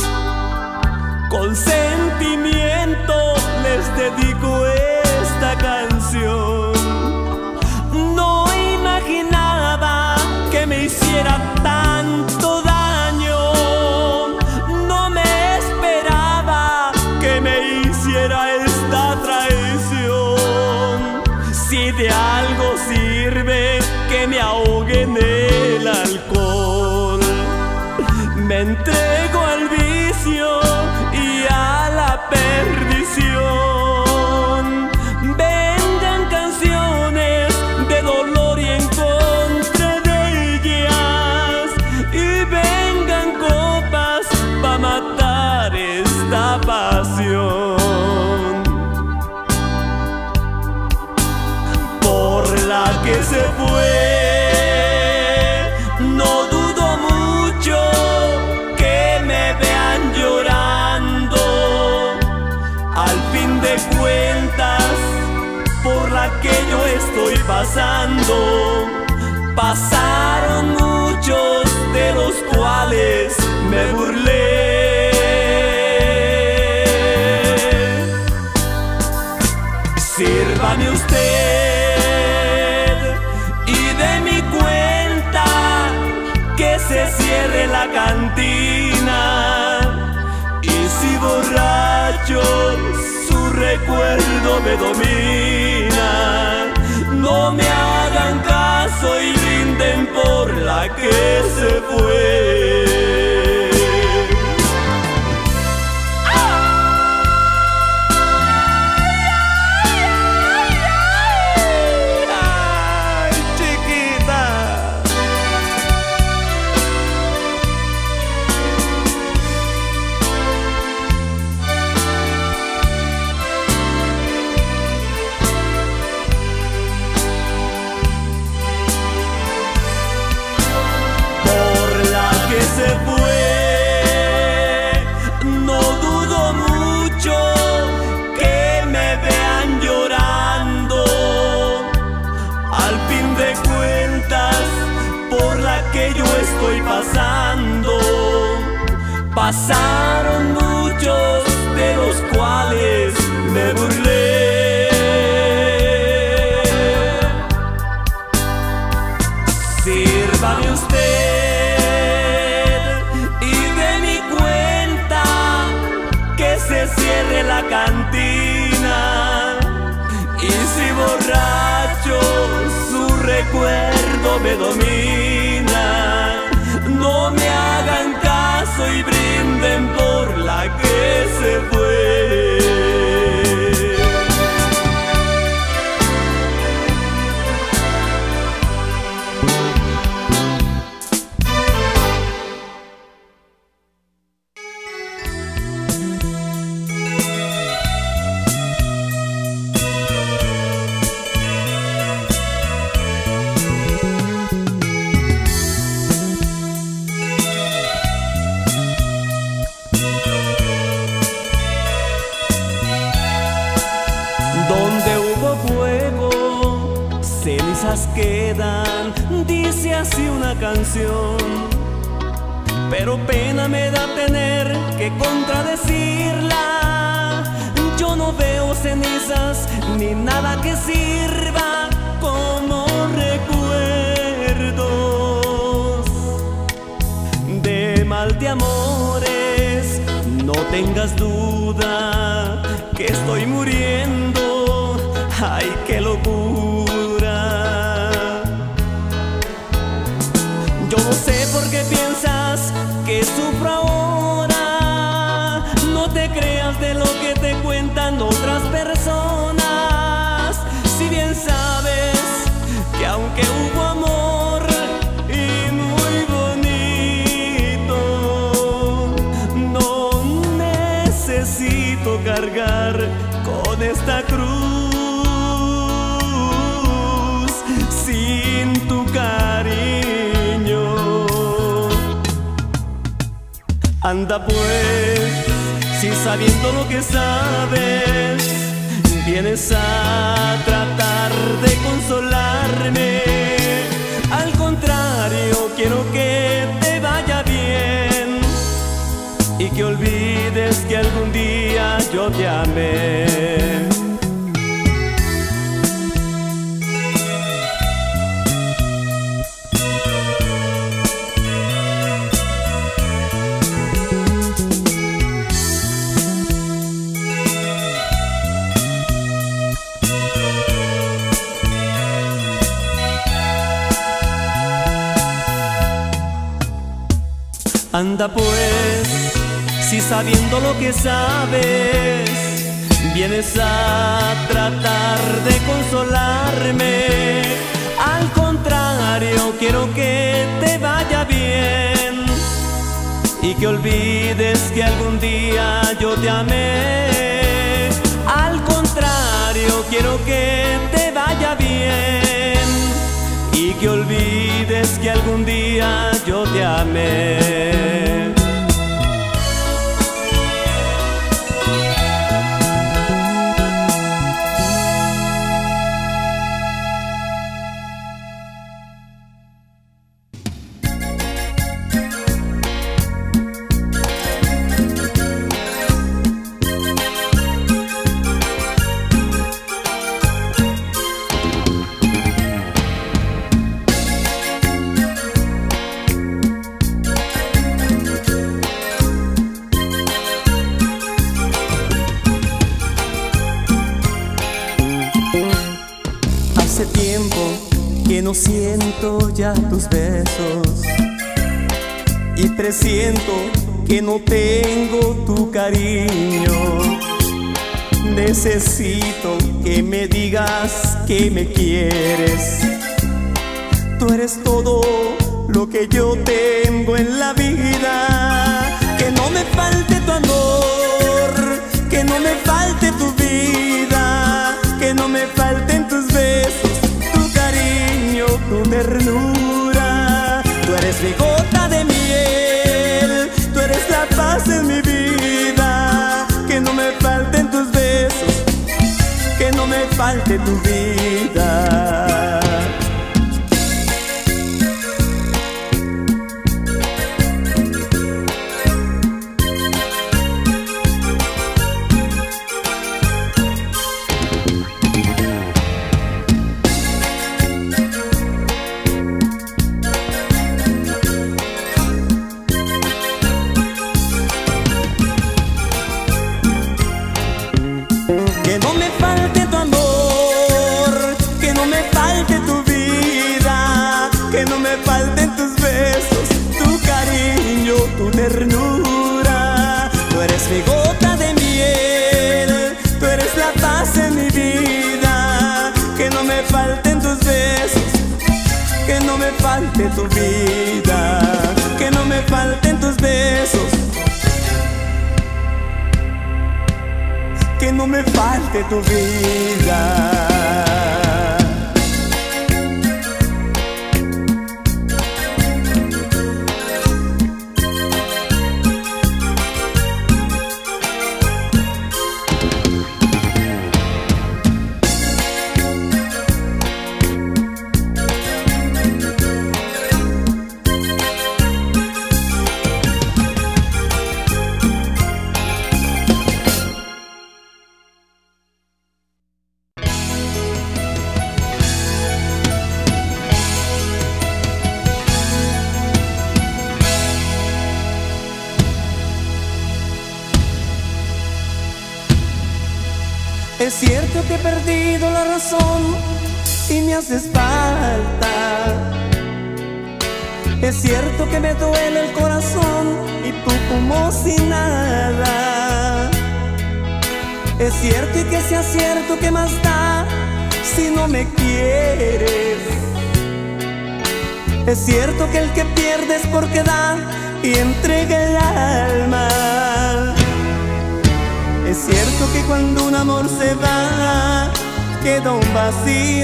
con sentimiento les dedico esta canción. No imaginaba que me hiciera tanto daño, no me esperaba que me hiciera esta traición. Si de algo sirve que me ahogue en el alcohol, me entrego al vicio y a la perdición. Vengan canciones de dolor y en contra de ellas, y vengan copas para matar esta pasión. Por la que se fue, no dudo mucho que me vean llorando. Al fin de cuentas, por la que yo estoy pasando, pasaron muchos de los cuales me burlé. Sírvame usted se cierre la cantina, y si borracho su recuerdo me domina. la que se fue. Se fue, no dudo mucho que me vean llorando. Al fin de cuentas, por la que yo estoy pasando, pasaron muchos de los cuales me burlé. Sírvame usted se cierre la cantina, y si borracho su recuerdo me domina, no me hagan caso y brinden por la que se fue. Donde hubo fuego, cenizas quedan, dice así una canción. Pero pena me da tener que contradecirla. Yo no veo cenizas ni nada que sirva como recuerdos de mal de amores. No tengas duda que estoy muriendo. ¡Ay, qué locura! Yo no sé por qué piensas que sufro ahora. No te creas de lo que te cuentan otras personas. Si bien sabes que aunque hubo amor y muy bonito, no necesito cargar con esta cruz. Sin tu cariño, anda pues, si sabiendo lo que sabes, vienes a tratar de consolarme. Al contrario, quiero que te vaya bien y que olvides que algún día yo te amé. Anda pues, si sabiendo lo que sabes, vienes a tratar de consolarme. Al contrario, quiero que te vaya bien y que olvides que algún día yo te amé. Al contrario, quiero que te vaya bien y que olvides que algún día yo te amé. Hace tiempo que no siento ya tus besos y presiento que no tengo tu cariño. Necesito que me digas que me quieres. Tú eres todo lo que yo tengo en la vida. Que no me falte tu amor, que no me falte tu vida, que no me falten tus besos, tu cariño, tu ternura. Tú eres mi gota de miel, tú eres la paz en mi vida. Que no me falten tus besos, que no me falte tu vida. Que no me falte tu amor, que no me falte tu vida, que no me falten tus besos, tu cariño, tu ternura. Tú eres mi gota de miel, tú eres la paz en mi vida. Que no me falten tus besos, que no me falte tu vida, que no me falten tus besos, que no me falte tu vida. Es cierto que he perdido la razón y me haces falta. Es cierto que me duele el corazón y tú como si nada. Es cierto y que sea cierto, que más da si no me quieres. Es cierto que el que pierde es porque da y entrega el alma. Es cierto que cuando un amor se va, queda un vacío.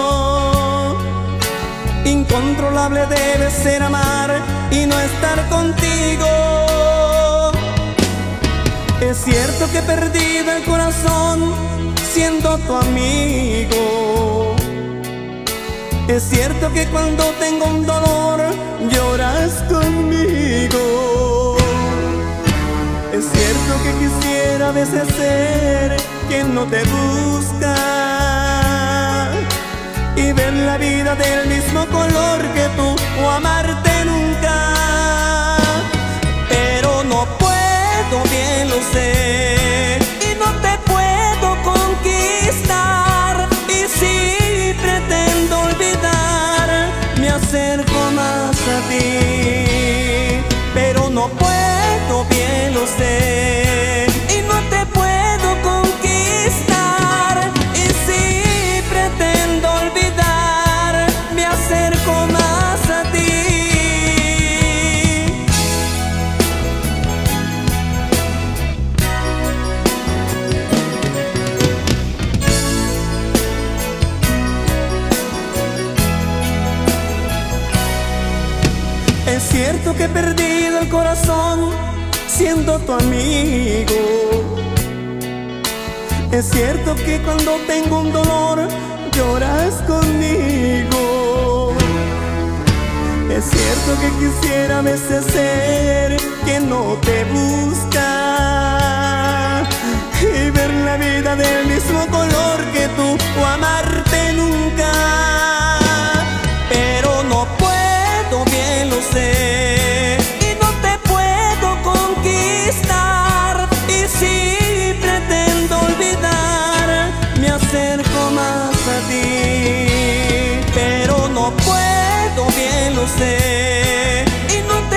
Incontrolable debe ser amar y no estar contigo. Es cierto que he perdido el corazón siendo tu amigo. Es cierto que cuando tengo un dolor lloras conmigo. Es cierto que quisiera a veces ser quien no te busca y ver la vida del mismo color que tú o amarte nunca. Pero no puedo, bien lo sé, y no te puedo conquistar. Y si pretendo olvidar, me acerco más a ti. Pero no puedo, bien lo sé, y no te puedo conquistar. Y si pretendo olvidar, me acerco más a ti. Es cierto que he perdido el corazón siendo tu amigo. Es cierto que cuando tengo un dolor lloras conmigo. Es cierto que quisiera a veces ser quien no te busca y ver la vida del mismo color que tú o amarte nunca. Pero no puedo, bien lo sé, y no te puedo conquistar. Y si pretendo olvidar, me acerco más a ti. Pero no eso bien lo sé. Y no te